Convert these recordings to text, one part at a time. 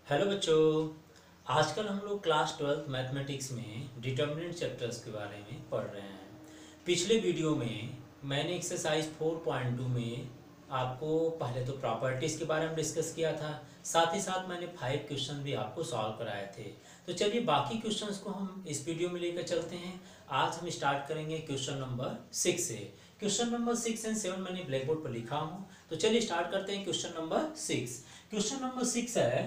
Hello बच्चों। आजकल हम लोग क्लास 12th मैथमेटिक्स में डिटर्मिनेंट चैप्टर्स के बारे में पढ़ रहे हैं। पिछले वीडियो में मैंने एक्सरसाइज 4.2 में आपको पहले तो प्रॉपर्टीज़ के बारे में डिस्कस किया था, साथ ही साथ मैंने 5 क्वेश्चन भी आपको सॉल्व कराए थे। तो चलिए बाकी क्वेश्चंस को हम इस वीडियो में लेकर चलते हैं। आज हम स्टार्ट करेंगे क्वेश्चन नंबर 6 से। क्वेश्चन नंबर 6 एंड 7 मैंने ब्लैक बोर्ड पर लिखा हूँ, तो चलिए स्टार्ट करते हैं क्वेश्चन नंबर 6। क्वेश्चन नंबर 6 है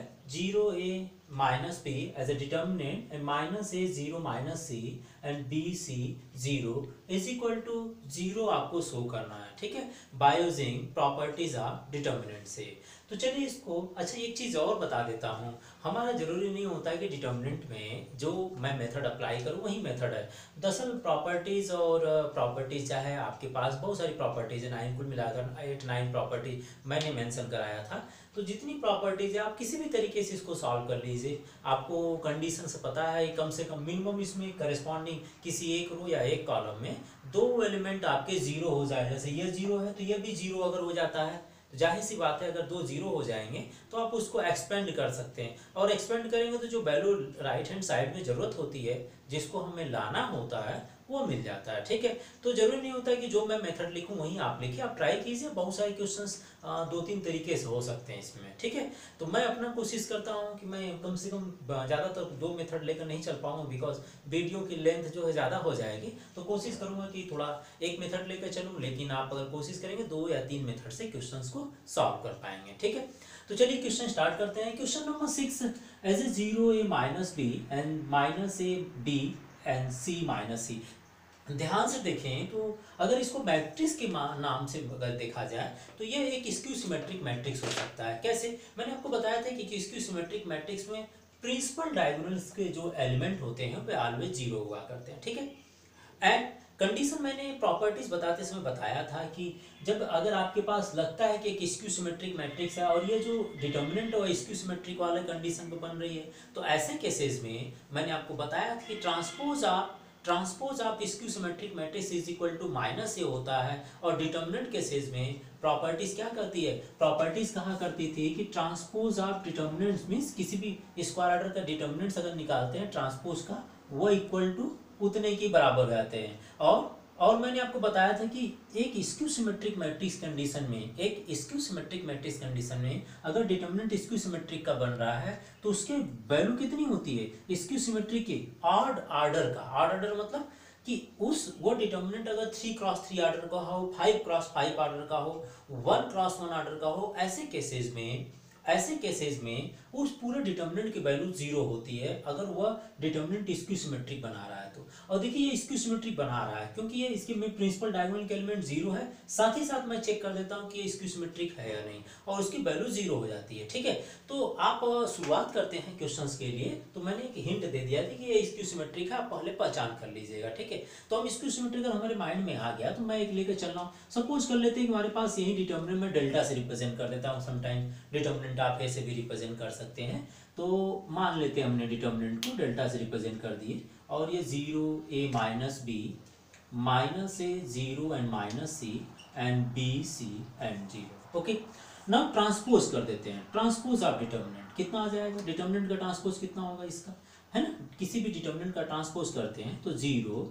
0a minus b as a determinant and minus a 0 minus c and b c 0 is equal to 0 आपको शो करना है, ठीक है, by using properties of determinant से। तो चलिए इसको अच्छा एक चीज़ और बता देता हूँ। हमारा जरूरी नहीं होता है कि डिटर्मिनेंट में जो मैं मेथड अप्लाई करूँ वही मेथड है। दरअसल प्रॉपर्टीज़ और प्रॉपर्टीज़ चाहे आपके पास बहुत सारी प्रॉपर्टीज़ है, 9 कुल मिलाकर 8-9 प्रॉपर्टी मैंने मेंशन कराया था। तो जितनी प्रॉपर्टीज है आप किसी भी तरीके से इसको सॉल्व कर लीजिए। आपको कंडीशन से पता है कम से कम मिनिमम इसमें करस्पॉन्डिंग किसी एक रो या एक कॉलम में दो एलिमेंट आपके जीरो हो जाए। जैसे ये जीरो है तो ये भी जीरो अगर हो जाता है तो जाहिर सी बात है अगर दो जीरो हो जाएंगे तो आप उसको एक्सपेंड कर सकते हैं, और एक्सपेंड करेंगे तो जो वैल्यू राइट हैंड साइड में ज़रूरत होती है जिसको हमें लाना होता है वो मिल जाता है, ठीक है। तो जरूरी नहीं होता कि जो मैं मेथड लिखूं वही आप लिखिए, आप ट्राई कीजिए। बहुत सारे क्वेश्चंस 2-3 तरीके से हो सकते हैं इसमें, ठीक है। तो मैं अपना कोशिश करता हूं कि मैं कम से कम ज़्यादातर दो मेथड लेकर नहीं चल पाऊंगा, बिकॉज वीडियो की लेंथ जो है ज़्यादा हो जाएगी। तो कोशिश करूंगा कि थोड़ा एक मेथड लेकर चलूँ, लेकिन आप अगर कोशिश करेंगे 2 या 3 मेथड से क्वेश्चन को सॉल्व कर पाएंगे, ठीक है। तो चलिए क्वेश्चन स्टार्ट करते हैं। Question number 6, as A 0a minus B and minus A B and C minus C. ध्यान से देखें तो अगर इसको मैट्रिक्स के नाम से अगर देखा जाए तो ये एक स्क्यू सिमेट्रिक मैट्रिक्स हो सकता है। कैसे? मैंने आपको बताया था कि स्क्यू सिमेट्रिक मैट्रिक्स में प्रिंसिपल डायगोनल्स के जो एलिमेंट होते हैं वे ऑलवेज जीरो हुआ करते हैं, ठीक है। एंड कंडीशन मैंने प्रॉपर्टीज बताते समय बताया था कि जब अगर आपके पास लगता है कि एक स्क्यू सिमेट्रिक मैट्रिक्स है और ये जो डिटर्मिनेंट है स्क्यू सिमेट्रिक वाले कंडीशन पे बन रही है, तो ऐसे केसेस में मैंने आपको बताया था कि transpose of skew symmetric matrix is equal to minus A होता है। और डिटर्मिनेंट केसेस में प्रॉपर्टीज क्या करती है, प्रॉपर्टीज कहा करती थी कि ट्रांसपोज ऑफ डिटर्मिनेंट्स मींस किसी भी स्क्वायर ऑर्डर का डिटर्मिनेंट्स अगर निकालते हैं ट्रांसपोज का, वो इक्वल टू उतने के बराबर हो जाते हैं। और मैंने आपको बताया था कि एक स्क्यू सिमेट्रिक मैट्रिक्स कंडीशन में अगर डिटर्मिनेंट स्क्यू सिमेट्रिक का बन रहा है तो उसके वैल्यू कितनी होती है स्क्यू सिमेट्रिक के ऑड आर्डर का। ऑड आर्डर मतलब कि वो डिटर्मिनेंट अगर 3x3 आर्डर का हो, 5x5 आर्डर का हो, 1x1 आर्डर का हो, ऐसे केसेस में उस पूरे डिटर्मिनेंट की वैल्यू जीरो होती है अगर वह डिटर्मिनेंट स्क्यू सिमेट्रिक बना रहा है तो। और देखिए ये स्क्यू सिमेट्रिक बना रहा है क्योंकि ये इसके में प्रिंसिपल डायगोनल के एलिमेंट जीरो है, साथ ही साथ मैं चेक कर देता हूँ कि ये स्क्यू सिमेट्रिक है या नहीं, और उसकी वैल्यू जीरो हो जाती है, ठीक है। तो आप शुरुआत करते हैं क्वेश्चंस के लिए। तो मैंने एक हिंट दे दिया था कि ये स्क्यू सिमेट्रिक है, आप पहले पहचान कर लीजिएगा, ठीक है। तो हम स्क्यू सिमेट्रिक अगर हमारे माइंड में आ गया तो मैं एक लेकर चल रहा हूँ। सपोज कर लेते हैं कि हमारे पास यही डिटर्मिनेंट में डेल्टा से रिप्रेजेंट कर देता हूँ, समटाइम डिटर्मिनेंट आप ऐसे भी रिप्रेजेंट कर सकते हैं। तो मान लेते हैं हमने डिटर्मिनेंट को डेल्टा से रिप्रेजेंट कर दिए, और ये 0a minus B minus A 0 and minus C and B C and 0। Okay, now transpose कर देते हैं। ट्रांसपोज ऑफ डिटर्मिनेंट कितना आ जाएगा, डिटर्मिनेंट का ट्रांसपोज कितना होगा इसका, है ना। किसी भी डिटर्मिनेंट का ट्रांसपोज करते हैं तो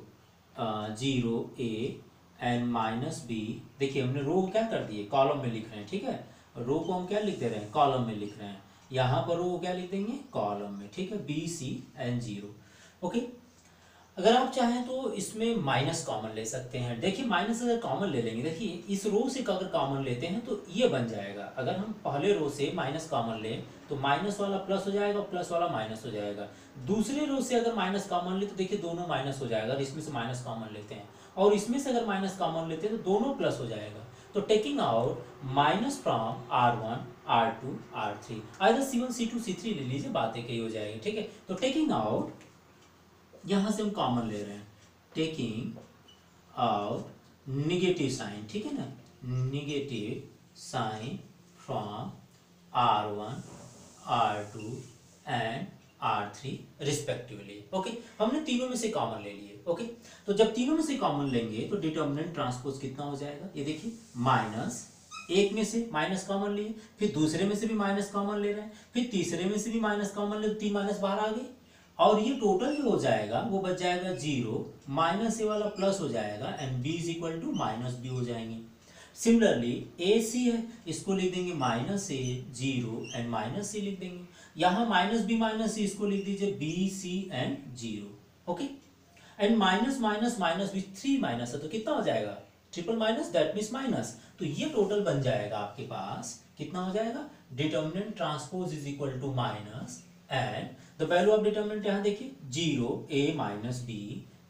0 ए एंड माइनस बी। देखिए हमने रो क्या कर दिए, कॉलम में लिख रहे हैं, ठीक है। रो को हम क्या लिख दे रहे हैं, कॉलम में लिख रहे हैं। यहाँ पर रो क्या लिख देंगे, कॉलम में, ठीक है, बी सी एंड 0। ओके, अगर आप चाहें तो इसमें माइनस कॉमन ले सकते हैं। देखिए माइनस अगर कॉमन ले लेंगे, देखिए इस रो से अगर कॉमन लेते हैं तो ये बन जाएगा। अगर हम पहले रो से माइनस कॉमन लें तो माइनस वाला प्लस हो जाएगा, प्लस वाला माइनस हो जाएगा। दूसरे रो से अगर माइनस कॉमन ले तो देखिए दोनों माइनस हो जाएगा, इसमें से माइनस कॉमन लेते हैं, और इसमें से अगर माइनस कॉमन लेते हैं तो दोनों प्लस हो जाएगा। तो taking out minus from R1 R2 R3, either C1 C2 C3 ले लीजिए, बात एक ही हो जाएगी, ठीक है। तो टेकिंग आउट, यहां से हम कॉमन ले रहे हैं, टेकिंग आउट निगेटिव साइन, ठीक है ना, negative sign from R1 R2 and R3 respectively. Okay, हमने तीनों में से कॉमन ले लिए। ओके, तो जब तीनों में से कॉमन लेंगे तो डिटर्मिनेंट ट्रांसपोज कितना हो जाएगा, ये देखिए माइनस एक में से माइनस कॉमन लिए, फिर दूसरे में से भी माइनस कॉमन ले रहे हैं, फिर तीसरे में से भी माइनस कॉमन ले, 3 माइनस बाहर आ गई, और ये टोटल जो हो जाएगा वो बच जाएगा 0, माइनस ए वाला प्लस हो जाएगा and B is equal to minus B हो जाएंगे। सिमिलरली ए सी है, इसको लिख देंगे minus A 0 and minus C लिख देंगे। यहाँ माइनस बी माइनस सी, इसको लिख दीजिए B C and 0। Okay, and minus minus minus भी 3 माइनस है तो कितना हो जाएगा, triple minus, that means minus. तो ये टोटल बन जाएगा आपके पास, कितना हो जाएगा, determinant transpose is equal to minus and the value of determinant यहाँ देखिए 0 a minus B,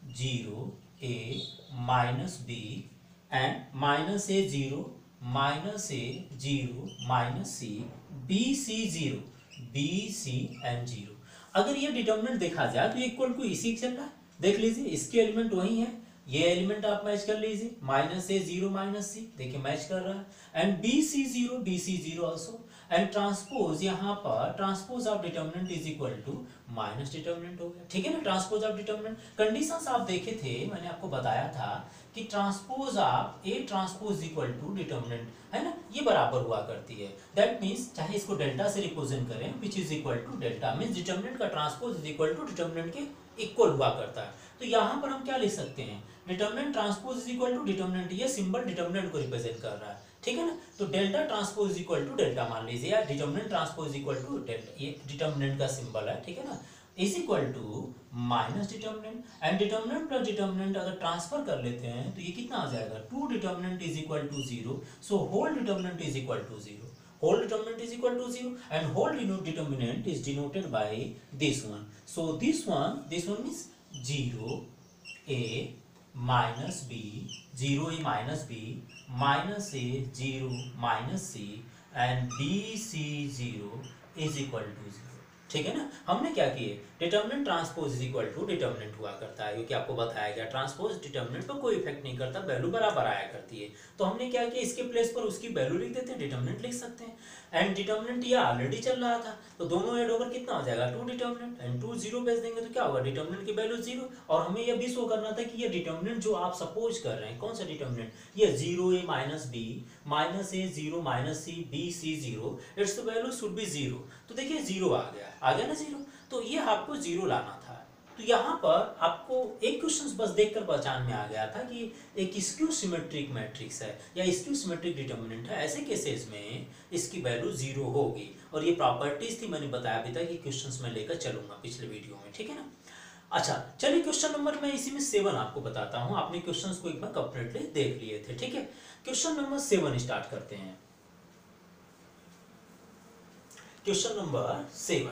0 a minus B and minus A 0 minus A 0 minus C, B C 0, B C and 0। अगर ये डिटर्मिनेंट देखा जाए तो इक्वल टू इसी चल रहा है, देख लीजिए इसके एलिमेंट वही है, ये एलिमेंट आप मैच कर लीजिए, माइनस ए 0 माइनस सी, देखिए मैच कर रहा है, and B C 0 B C 0 also, and transpose यहाँ पर transpose of determinant is equal to minus determinant हो गया, ठीक है ना। ट्रांसपोज ऑफ डिटर्मिनेंट कंडीशंस आप देखे थे, मैंने आपको बताया था कि transpose of A transpose equal to determinant है ना, ये बराबर हुआ करती है। दैट मीन्स चाहे इसको डेल्टा से रिप्रेजेंट करें, which is equal to delta, means determinant का transpose is equal to determinant के इक्वल हुआ करता है। तो यहाँ पर हम क्या लिख सकते हैं, determinant transpose is equal to determinant, ये सिंबल डिटर्मिनेंट को रिप्रेजेंट कर रहा है, ठीक है ना। तो delta transpose is equal to delta मान लीजिए, या determinant transpose equal to delta, ये डिटर्मिनेंट का सिंबल है, ठीक है ना, is equal to minus determinant, and determinant plus determinant अगर ट्रांसफर कर लेते हैं तो ये कितना आ जाएगा, 2 determinant is equal to 0, so whole determinant is equal to 0, whole determinant is equal to 0 and whole determinant is denoted by this one. So this one means 0 a minus b, 0 a minus b, minus a 0 minus c and b c 0 is equal to 0, ठीक है ना। हमने क्या किए, determinant transpose is equal to determinant हुआ करता है, क्योंकि आपको बताया गया ट्रांसपोज डिटर्मिनेंट पर कोई इफेक्ट नहीं करता, वैल्यू बराबर आया करती है। तो हमने क्या किया, इसके प्लेस पर उसकी वैल्यू लिख देते हैं, डिटर्मिनेंट लिख सकते हैं, एंड डिटर्मिनेंट ये ऑलरेडी चल रहा था तो दोनों ऐड होकर कितना हो जाएगा, 2 डिटर्मिनेंट एंड 2 0 भेज देंगे तो क्या होगा, डिटर्मिनेंट की वैल्यू 0। और हमें यह भी शो करना था कि ये डिटर्मिनेंट जो आप सपोज कर रहे हैं, कौन सा डिटर्मिनेंट, ये 0 a minus B, minus A 0 minus C, B C 0, its value should be 0। तो देखिए 0 आ गया ना 0, तो ये आपको 0 लाना था। तो यहाँ पर आपको एक क्वेश्चन बस देखकर पहचान में आ गया था कि एक स्क्यू सिमेट्रिक मैट्रिक्स है या स्क्यू सिमेट्रिक डिटर्मिनेंट है, ऐसे केसेस में इसकी वैल्यू 0 होगी। और ये प्रॉपर्टीज थी, मैंने बताया भी था कि क्वेश्चंस में लेकर चलूंगा पिछले वीडियो में, ठीक है ना। अच्छा चलिए क्वेश्चन नंबर मैं इसी में 7 आपको बताता हूँ, आपने क्वेश्चंस को एक बार कंप्लीटली देख लिए थे, ठीक है। क्वेश्चन नंबर 7 स्टार्ट करते हैं। क्वेश्चन नंबर 7,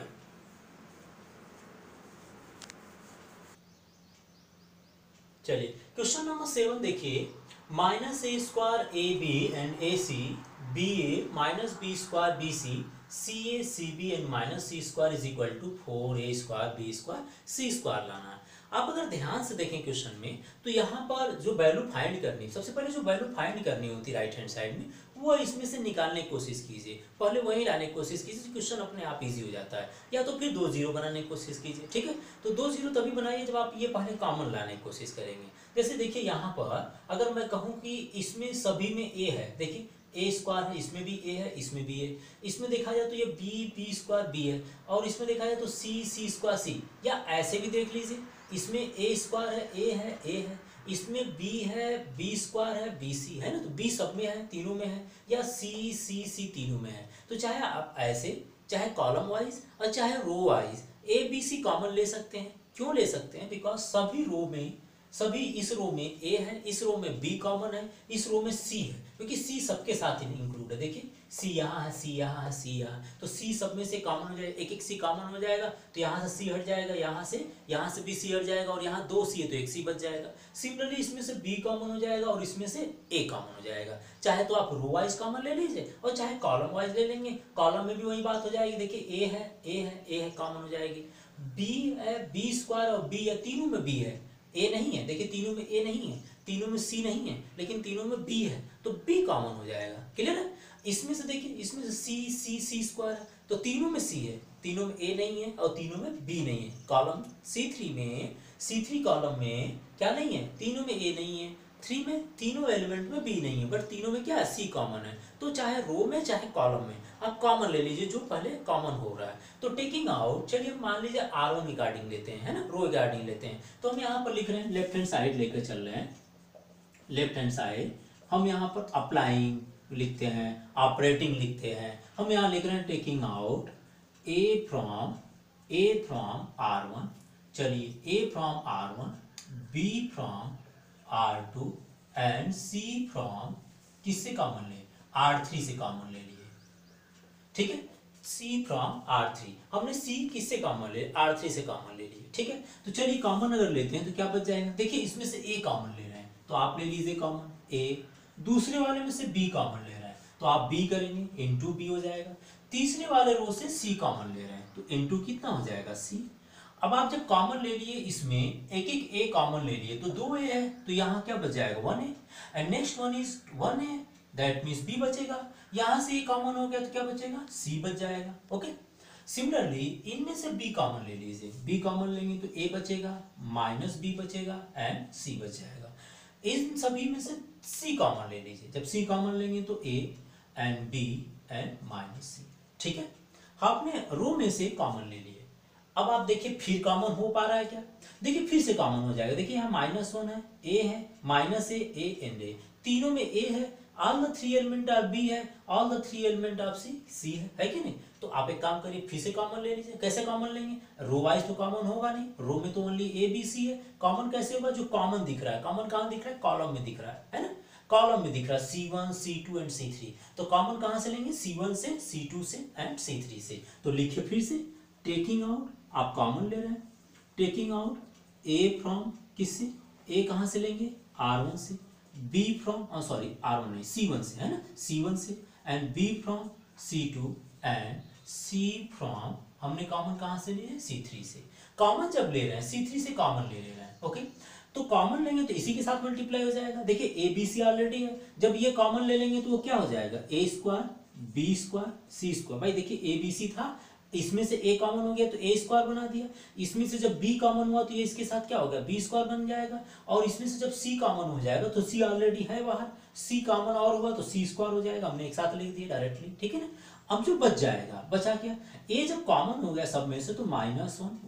चलिए क्वेश्चन नंबर 7 देखिए, minus A square A B and A C, B A minus B square B C, C A C B and minus C square is equal to 4 A square B square C square लाना है। आप अगर ध्यान से देखें question में तो यहाँ पर जो वैल्यू फाइंड करनी, सबसे पहले जो वैल्यू फाइंड करनी होती है राइट हैंड साइड में, वो इसमें से निकालने की कोशिश कीजिए, पहले वही लाने की कोशिश कीजिए, क्वेश्चन अपने आप इजी हो जाता है। या तो फिर 2 0 बनाने की कोशिश कीजिए, ठीक है। तो 2 0 तभी बनाइए जब आप ये पहले कॉमन लाने की कोशिश करेंगे। जैसे देखिए यहाँ पर अगर मैं कहूँ कि इसमें सभी में ए है, देखिए ए स्क्वायर है, इसमें भी ए है, इसमें भी ए, इसमें देखा जाए तो ये बी स्क्वायर बी है, और इसमें देखा जाए तो सी स्क्वायर सी, या ऐसे भी देख लीजिए, इसमें ए स्क्वायर है, ए है, इसमें बी है, बी स्क्वायर है, बी सी है ना, तो बी सब में है, तीनों में है, या सी तीनों में है। तो चाहे आप ऐसे, चाहे कॉलम वाइज और चाहे row wise A B C common ले सकते हैं। क्यों ले सकते हैं, बिकॉज सभी इस रो में ए है, इस रो में बी कॉमन है, इस रो में सी है, क्योंकि सी सबके साथ इंक्लूड है। देखिए सी यहाँ है, सी यहाँ है, सी यहाँ, तो सी सब में से कॉमन हो जाएगा, एक सी कॉमन हो जाएगा, तो यहाँ से सी हट जाएगा, यहाँ से भी सी हट जाएगा, और यहाँ 2 सी है तो 1 सी बच जाएगा। सिमिलरली इसमें से बी कॉमन हो जाएगा और इसमें से ए कॉमन हो जाएगा। चाहे तो आप रो वाइज कॉमन ले लीजिए और चाहे कॉलम वाइज ले लेंगे, कॉलम में भी वही बात हो जाएगी। देखिए ए है कॉमन हो जाएगी, बी है, बी स्क्वायर और बी है, तीनों में बी है, ए नहीं है, देखिए तीनों में ए नहीं है, तीनों में सी नहीं है, लेकिन तीनों में बी है, तो बी कॉमन हो जाएगा। क्लियर है। इसमें से देखिए, इसमें से सी स्क्वायर है, तो तीनों में सी है, तीनों में ए नहीं है और तीनों में बी नहीं है। कॉलम C3 कॉलम में क्या नहीं है, तीनों में ए नहीं है, 3 में तीनों एलिमेंट में बी नहीं है, बट तीनों में क्या है, सी कॉमन है। तो चाहे रो में चाहे कॉलम में आप कॉमन ले लीजिए जो पहले कॉमन हो रहा है। तो टेकिंग आउट, चलिए मान लीजिए R1 रिगार्डिंग लेते हैं, है ना, रो रिगार्डिंग लेते हैं। तो हम यहाँ पर लिख रहे हैं, लेफ्ट हैंड साइड लेकर चल रहे हैं, लेफ्ट हैंड साइड हम यहाँ पर अप्लाइंग लिखते हैं, ऑपरेटिंग लिखते हैं। हम यहाँ लिख रहे हैं taking out A from R1, चलिए A from R1, B from R2 and C from, किससे कॉमन ले, R3 से कॉमन ले लिए, ठीक है। C फ्रॉम R3, हमने C किससे कॉमन ले, R3 से कॉमन ले लिए, ठीक है। तो चलिए कॉमन अगर लेते हैं तो क्या बच जाएगा, देखिए इसमें से A कॉमन ले रहे हैं तो आप ले लीजिए कॉमन A, दूसरे वाले में से B कॉमन ले रहे हैं तो आप B करेंगे, इनटू B हो जाएगा। तीसरे वाले रो से C कॉमन ले रहे हैं तो इनटू कितना हो जाएगा, C। अब आप जब कॉमन ले लिए, इसमें एक एक A कॉमन ले लिए तो 2A है, तो यहाँ क्या बच जाएगा, 1A, and next one is 1A, that means B बचेगा। यहाँ से A कॉमन हो गया तो क्या बचेगा, C बच जाएगा, ओके। सिमिलरली इनमें से B कॉमन ले लीजिए, B कॉमन लेंगे तो A बचेगा, माइनस B बचेगा एंड C बच जाएगा। इन सभी में से C कॉमन ले लीजिए, जब C कॉमन लेंगे तो A and B and minus C, ठीक है। आपने रो में से कॉमन ले लिए। अब आप देखिए फिर कॉमन हो पा रहा है क्या, देखिए फिर से कॉमन हो जाएगा। देखिए यहाँ -1 है, A है, -A एंड A, तीनों में A है, all the 3 element of B है, all the 3 element of C है कि नहीं। तो आप एक काम करिए, फिर से कॉमन ले लीजिए। कैसे कॉमन लेंगे, रो वाइज तो कॉमन होगा नहीं, रो में तो ओनली A B C है। कॉमन कैसे होगा, जो कॉमन दिख रहा है, कॉमन कहाँ दिख रहा है, कॉलम में दिख रहा है ना, कॉलम में दिख रहा है C1 C2 एंड C3। तो कॉमन कहाँ से लेंगे, C1 से, C2 से एंड C3 से। तो लिखिए फिर से, टेकिंग आउट, आप कॉमन ले रहे हैं, टेकिंग आउट A फ्रॉम किससे, A कहाँ से लेंगे, R1 से, B फ्रॉम सॉरी R1 नहीं, C1 से, है ना, C1 से, and B from C2 and C from, हमने कॉमन कहाँ से लिए, C3 से। कॉमन जब ले रहे हैं C3 से कॉमन ले रहे हैं, ओके। तो कॉमन लेंगे तो इसी के साथ मल्टीप्लाई हो जाएगा। देखिए ए बी सी ऑलरेडी है, जब ये कॉमन ले लेंगे तो वो क्या हो जाएगा, A square B square C square. भाई देखिए A B C था, इसमें से A कॉमन हो गया तो A स्क्वायर बना दिया, इसमें से जब B कॉमन हुआ तो ये इसके साथ क्या हो गया, B स्क्वायर बन जाएगा, और इसमें से जब C कॉमन हो जाएगा तो C ऑलरेडी है बाहर, C कॉमन और हुआ तो C स्क्वायर हो जाएगा, हमने एक साथ लिख दिया डायरेक्टली, ठीक है ना। अब जो बच जाएगा, बचा क्या, A जब कॉमन हो गया सब में से तो -1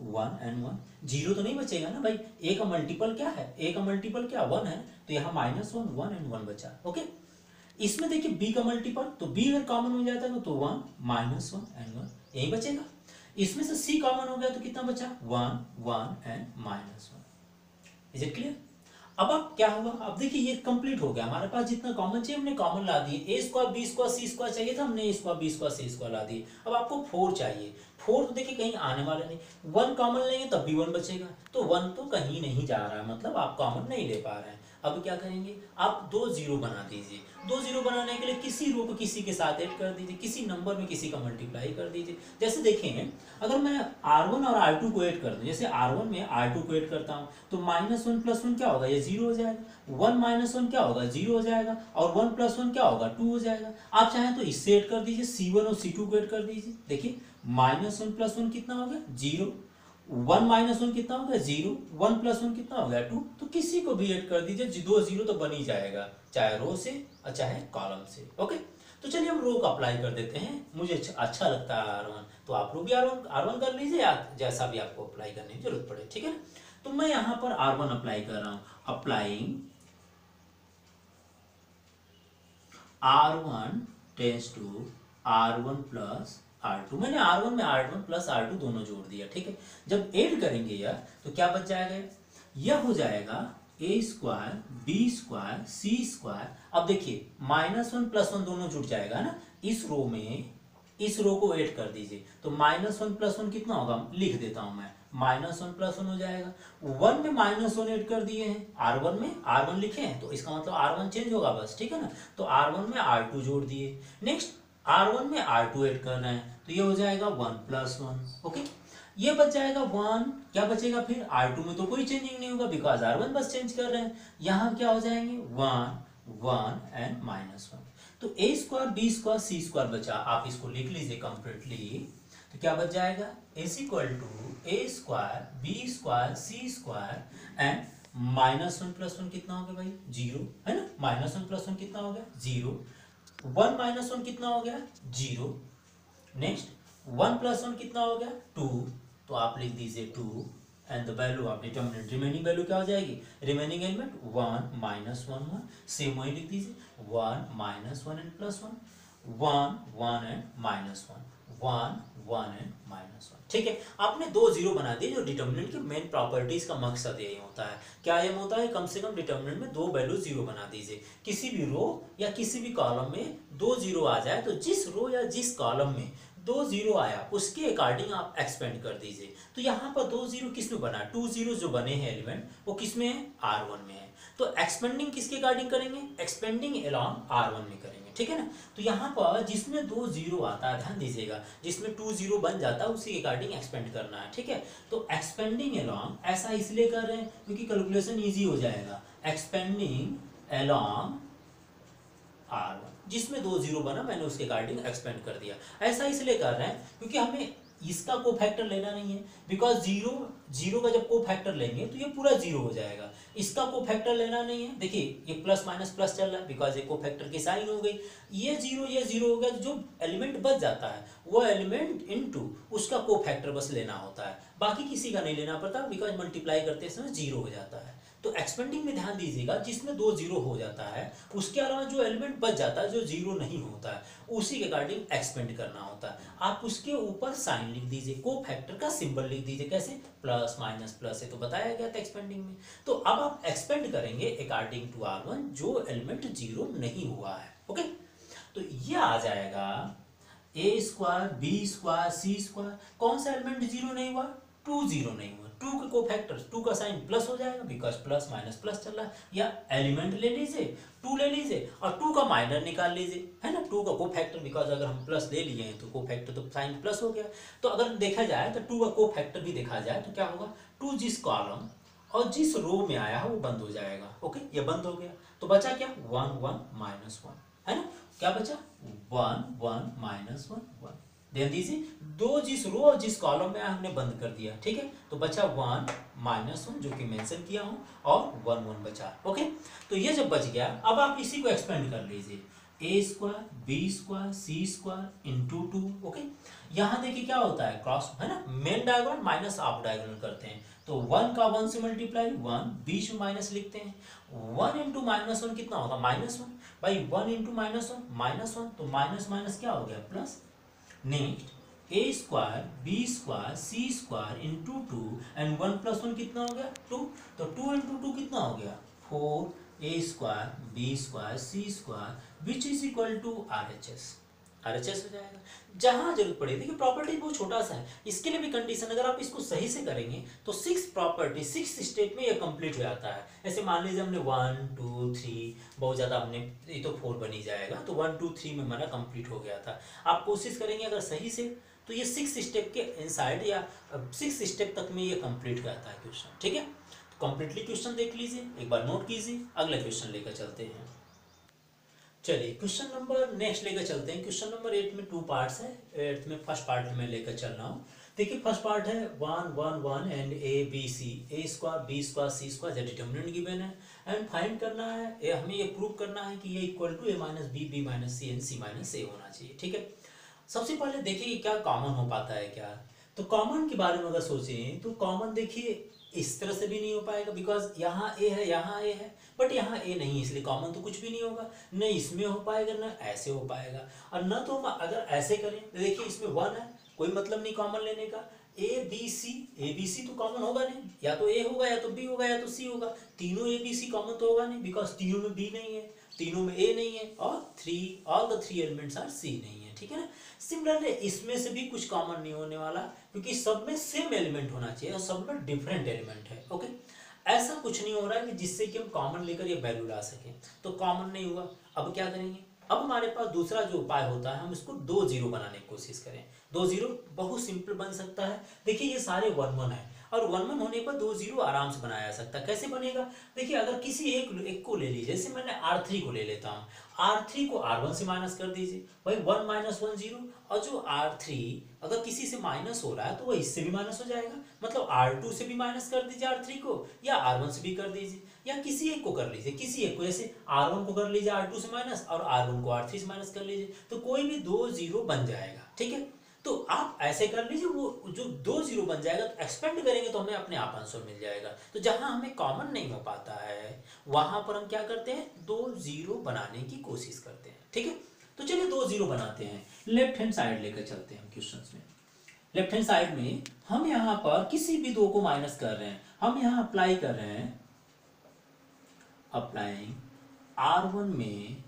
1 एंड 1, जीरो तो नहीं बचेगा ना भाई, A का मल्टीपल क्या है, A का मल्टीपल क्या 1 है, तो यहाँ -1 1 एंड 1 बचा, ओके। इसमें देखिए B का मल्टीपल, तो B अगर कॉमन हो जाता है तो 1 -1 एंड 1 यही बचेगा। इसमें से C कॉमन हो गया तो कितना बचा, 1 1 एंड -1। Is it clear. अब आप क्या होगा, अब देखिए ये कंप्लीट हो गया, हमारे पास जितना कॉमन चाहिए हमने कॉमन ला दिए। A square B square C square चाहिए था, हमने A square B square C square ला दिए। अब आपको 4 चाहिए, 4 तो देखिए कहीं आने वाला नहीं, 1 कॉमन लेंगे तब भी 1 बचेगा, तो 1 तो कहीं नहीं जा रहा है, मतलब आप कॉमन नहीं ले पा रहे हैं। अब क्या करेंगे, आप 2 जीरो बना दीजिए। 2 जीरो बनाने के लिए किसी रो को किसी के साथ ऐड कर दीजिए, किसी नंबर में किसी का मल्टीप्लाई कर दीजिए। जैसे देखें, अगर मैं R1 और R2 को ऐड कर दूं, जैसे R1 में R2 को ऐड करता हूं तो -1 + 1 क्या होगा, ये 0 हो जाएगा, 1 - 1 क्या होगा, 0 हो जाएगा, और 1 + 1 क्या होगा, 2 हो जाएगा। आप चाहें तो इससे ऐड कर दीजिए, C1 और C2 को ऐड कर दीजिए। देखिए -1 + 1 कितना हो गया, 0, 1 - 1 कितना हो गया, 0, 1 + 1 कितना हो गया, 2। तो किसी को भी ऐड कर दीजिए, 2 0 तो बन ही जाएगा, चाहे रो से और चाहे कॉलम से, ओके। तो चलिए हम रो को अप्लाई कर देते हैं, मुझे अच्छा लगता है R1, तो आप लोग भी R1 कर लीजिए, या जैसा भी आपको अप्लाई करने की जरूरत पड़े, ठीक है ना। तो मैं यहाँ पर R1 अप्लाई कर रहा हूँ, applying R1 tense to R1 + R2। मैंने R1 में R1 + R2 दोनों जोड़ दिया, ठीक है। जब ऐड करेंगे यह तो क्या बच जाएगा, यह हो जाएगा A square B square C square. अब देखिए -1 + 1 दोनों जुड़ जाएगा ना, इस रो में इस रो को ऐड कर दीजिए, तो -1 + 1 कितना होगा, लिख देता हूं मैं, -1 + 1 हो जाएगा। 1 में -1 ऐड कर दिए हैं, R1 में R1 लिखे हैं तो इसका मतलब R1 चेंज होगा बस, ठीक है ना। तो R1 में R2 जोड़ दिए, नेक्स्ट R1 में R2 ऐड कर रहे हैं तो ये हो जाएगा 1 + 1, ओके। ये बच जाएगा 1, क्या बचेगा फिर, R2 में तो कोई चेंजिंग नहीं होगा बिकॉज R1 बस चेंज कर रहे हैं। यहाँ क्या हो जाएंगे, 1 1 एंड -1। तो A square B square C square बचा, आप इसको लिख लीजिए कंप्लीटली। तो क्या बच जाएगा, is equal to A square B square C square and -1 + 1 कितना हो गया भाई 0 है ना। -1 + 1 कितना हो गया 0। 1 - 1 कितना हो गया 0। नेक्स्ट 1 + 1 कितना हो गया 2। तो आप लिख दीजिए 2 and the value of determinant remaining value क्या हो जाएगी रिमेनिंग एलिमेंट 1 - 1 1 सेम वही लिख दीजिए 1 - 1 एंड +1 1 1 एंड -1 1 1 एंड -1 ठीक है। आपने 2 0 बना दिए जो डिटर्मिनेंट की मेन प्रॉपर्टीज का मकसद यही होता है। क्या एम होता है कम से कम डिटर्मिनेंट में 2 वैल्यू 0 बना दीजिए। किसी भी रो या किसी भी कॉलम में 2 0 आ जाए तो जिस रो या जिस कॉलम में 2 0 आया उसके अकॉर्डिंग आप एक्सपेंड कर दीजिए। तो यहाँ पर 2 0 किस में बना 2 0 जो बने हैं एलिमेंट वो किस में है R1 में है। तो एक्सपेंडिंग किसके अकॉर्डिंग करेंगे एक्सपेंडिंग अलोंग R1 में करेंगे ठीक है ना। तो यहाँ पर जिसमें 2 0 आता है ध्यान दीजिएगा जिसमें 2 0 बन जाता है उसी के अकॉर्डिंग एक्सपेंड करना है ठीक है। तो एक्सपेंडिंग अलोंग ऐसा इसलिए कर रहे हैं क्योंकि कैलकुलेशन इजी हो जाएगा। एक्सपेंडिंग अलोंग R1 जिसमें 2 0 बना मैंने उसके अकॉर्डिंग एक्सपेंड कर दिया। ऐसा इसलिए कर रहे हैं क्योंकि हमें इसका कोफैक्टर लेना नहीं है बिकॉज 0 0 का जब कोफैक्टर लेंगे तो ये पूरा 0 हो जाएगा। इसका कोफैक्टर लेना नहीं है देखिए ये प्लस माइनस प्लस चल रहा है बिकॉज ये कोफैक्टर की साइन हो गई। ये 0 हो गया तो जो एलिमेंट बच जाता है वो एलिमेंट इनटू उसका कोफैक्टर बस लेना होता है बाकी किसी का नहीं लेना पड़ता बिकॉज मल्टीप्लाई करते समय 0 हो जाता है। तो एक्सपेंडिंग में ध्यान दीजिएगा जिसमें 2 0 हो जाता है उसके अलावा जो एलिमेंट बच जाता है जो 0 नहीं होता है उसी के अकॉर्डिंग एक्सपेंड करना होता है। आप उसके ऊपर साइन लिख दीजिए कोफैक्टर का सिंबल लिख दीजिए कैसे प्लस माइनस प्लस है तो बताया गया था एक्सपेंडिंग में। तो अब आप एक्सपेंड करेंगे अकॉर्डिंग टू R1 जो एलिमेंट 0 नहीं हुआ है ओके। तो ये आ जाएगा a² b² c²। कौन सा एलिमेंट 0 नहीं हुआ 2 0 नहीं हुआ 2 के कोफैक्टर 2 का साइन प्लस हो जाएगा बिकॉज प्लस माइनस प्लस चल रहा है। या एलिमेंट ले लीजिए 2 ले लीजिए और 2 का माइनर निकाल लीजिए है ना 2 का कोफैक्टर बिकॉज अगर हम प्लस ले लिए हैं तो कोफैक्टर तो साइन प्लस हो गया। तो अगर देखा जाए तो 2 का कोफैक्टर भी देखा जाए तो क्या होगा 2 जिस कॉलम और जिस रो में आया है वो बंद हो जाएगा ओके ये बंद हो गया। तो बचा क्या 1 1 -1 है ना क्या बचा 1 1 -1 1 ध्यान दीजिए 2 जिस रो और जिस कॉलम में हमने बंद कर दिया ठीक है। तो बचा 1 -1 जो कि मेंशन किया हूं और 1 1 बचा ओके। तो ये जब बच गया अब आप इसी को एक्सपेंड कर लीजिए a² b² c² into 2 okay. यहाँ देखिए क्या होता है क्रॉस है ना main diagonal minus of diagonal करते हैं तो 1 का 1 से मल्टीप्लाई 1 बीच में माइनस लिखते हैं 1 इंटू -1 कितना होगा -1 भाई 1 इंटू -1 तो माइनस माइनस क्या हो गया plus. Next a² b² c² into 2 and 1 + 1 कितना हो गया 2 तो 2 इंटू 2 कितना हो गया 4 a² b² c² which is equal to RHS हो जाएगा। जहां जरूरत पड़े देखिए प्रॉपर्टी बहुत छोटा सा है इसके लिए भी कंडीशन अगर आप इसको सही से करेंगे तो 6 प्रॉपर्टी 6 स्टेप में ये कंप्लीट हो जाता है। ऐसे मान लीजिए हमने 1 2 3 बहुत ज़्यादा हमने ये तो 4 बन ही जाएगा तो 1 2 3 में हमारा कंप्लीट हो गया था। आप कोशिश करेंगे अगर सही से तो ये 6 स्टेप के इनसाइड या 6 स्टेप तक में ये कंप्लीट हो जाता है क्वेश्चन ठीक है। तो कंप्लीटली क्वेश्चन देख लीजिए एक बार नोट कीजिए अगला क्वेश्चन लेकर चलते हैं। चलिए क्वेश्चन नंबर नेक्स्ट लेकर चलते हैं। क्वेश्चन नंबर 8 में 2 पार्ट्स है 8 में फर्स्ट पार्ट में लेकर चल रहा हूँ। देखिए फर्स्ट पार्ट है 1 1 1 and a b² c² determinant given है एंड फाइंड करना है हमें ये प्रूव करना है कि ये equal to a - b b - c and c - a होना चाहिए ठीक है। सबसे पहले देखिए क्या कॉमन हो पाता है क्या। तो कॉमन के बारे में अगर सोचें तो कॉमन देखिए इस तरह से भी नहीं हो पाएगा बिकॉज यहाँ ए है यहाँ ए है बट यहाँ ए नहीं इसलिए कॉमन तो कुछ भी नहीं होगा न इसमें हो पाएगा न ऐसे हो पाएगा। और न तो हम अगर ऐसे करें तो देखिए इसमें 1 है कोई मतलब नहीं कॉमन लेने का ए बी सी तो कॉमन होगा नहीं या तो ए होगा या तो बी होगा या तो सी होगा तीनों ए बी सी कॉमन तो होगा नहीं बिकॉज तीनों में बी नहीं है तीनों में ए नहीं है और all the 3 elements are C नहीं है ठीक है ना। सिमिलरली इसमें से भी कुछ कॉमन नहीं होने वाला क्योंकि सब में सेम एलिमेंट होना चाहिए और सब में डिफरेंट एलिमेंट है ओके। ऐसा कुछ नहीं हो रहा है कि जिससे कि हम कॉमन लेकर ये वैल्यू ला सकें तो कॉमन नहीं हुआ। अब क्या करेंगे अब हमारे पास दूसरा जो उपाय होता है हम इसको 2 0 बनाने की कोशिश करें। 2 0 बहुत सिंपल बन सकता है। देखिए ये सारे 1 1 है और 1 1 होने पर 2 0 आराम से बनाया जा सकता है। कैसे बनेगा? देखिए, अगर किसी एक को ले लीजिए, जैसे मैंने R3 को ले लेता हूँ, R3 को R1 से माइनस कर दीजिए, भाई 1 - 1 0, और जो R3 अगर किसी से माइनस हो रहा है तो वह इससे भी माइनस हो जाएगा, मतलब R2 से भी माइनस कर दीजिए R3 को, या R1 से भी कर दीजिए, या किसी एक को कर लीजिए, किसी एक को, जैसे R1 को कर लीजिए R2 से माइनस, और R1 को R3 से माइनस कर लीजिए, तो कोई भी 2 0 बन जाएगा। ठीक है, तो आप ऐसे कर लीजिए, वो जो 2 0 बन जाएगा तो एक्सपेंड करेंगे तो हमें अपने आप आंसर मिल जाएगा। तो जहां हमें कॉमन नहीं हो पाता है वहां पर हम क्या करते हैं, 2 0 बनाने की कोशिश करते हैं। ठीक है, तो चलिए 2 0 बनाते हैं। लेफ्ट हैंड साइड लेकर चलते हैं हम क्वेश्चंस में। लेफ्ट हैंड साइड में हम यहाँ पर किसी भी दो को माइनस कर रहे हैं, हम यहाँ अप्लाई कर रहे हैं, अप्लाइंग R1 में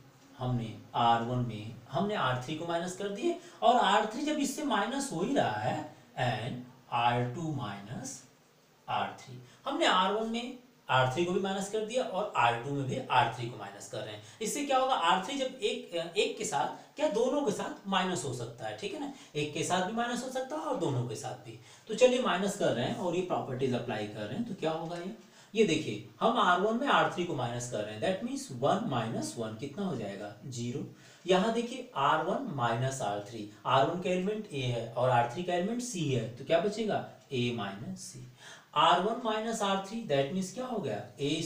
हमने R3 को माइनस कर दिए, और R3 जब इससे माइनस हो ही रहा है, एंड R2 माइनस R3, हमने R1 में R3 को भी माइनस कर दिया और R2 में भी R3 को माइनस कर रहे हैं। इससे क्या होगा, R3 जब एक के साथ, क्या दोनों के साथ माइनस हो सकता है, ठीक है ना, एक के साथ भी माइनस हो सकता है और दोनों के साथ भी। तो चलिए माइनस कर रहे हैं और ये प्रॉपर्टीज अप्लाई कर रहे हैं, तो क्या होगा ये देखिए, हम R1 में R3 को माइनस कर रहे हैं, दैट मीन्स 1 - 1 कितना हो जाएगा, 0। यहाँ देखिए R1 - R3, R1 का एलिमेंट A है और R3 का एलिमेंट C है, तो क्या बचेगा, A - C। R1 - R3 that means क्या हो गया,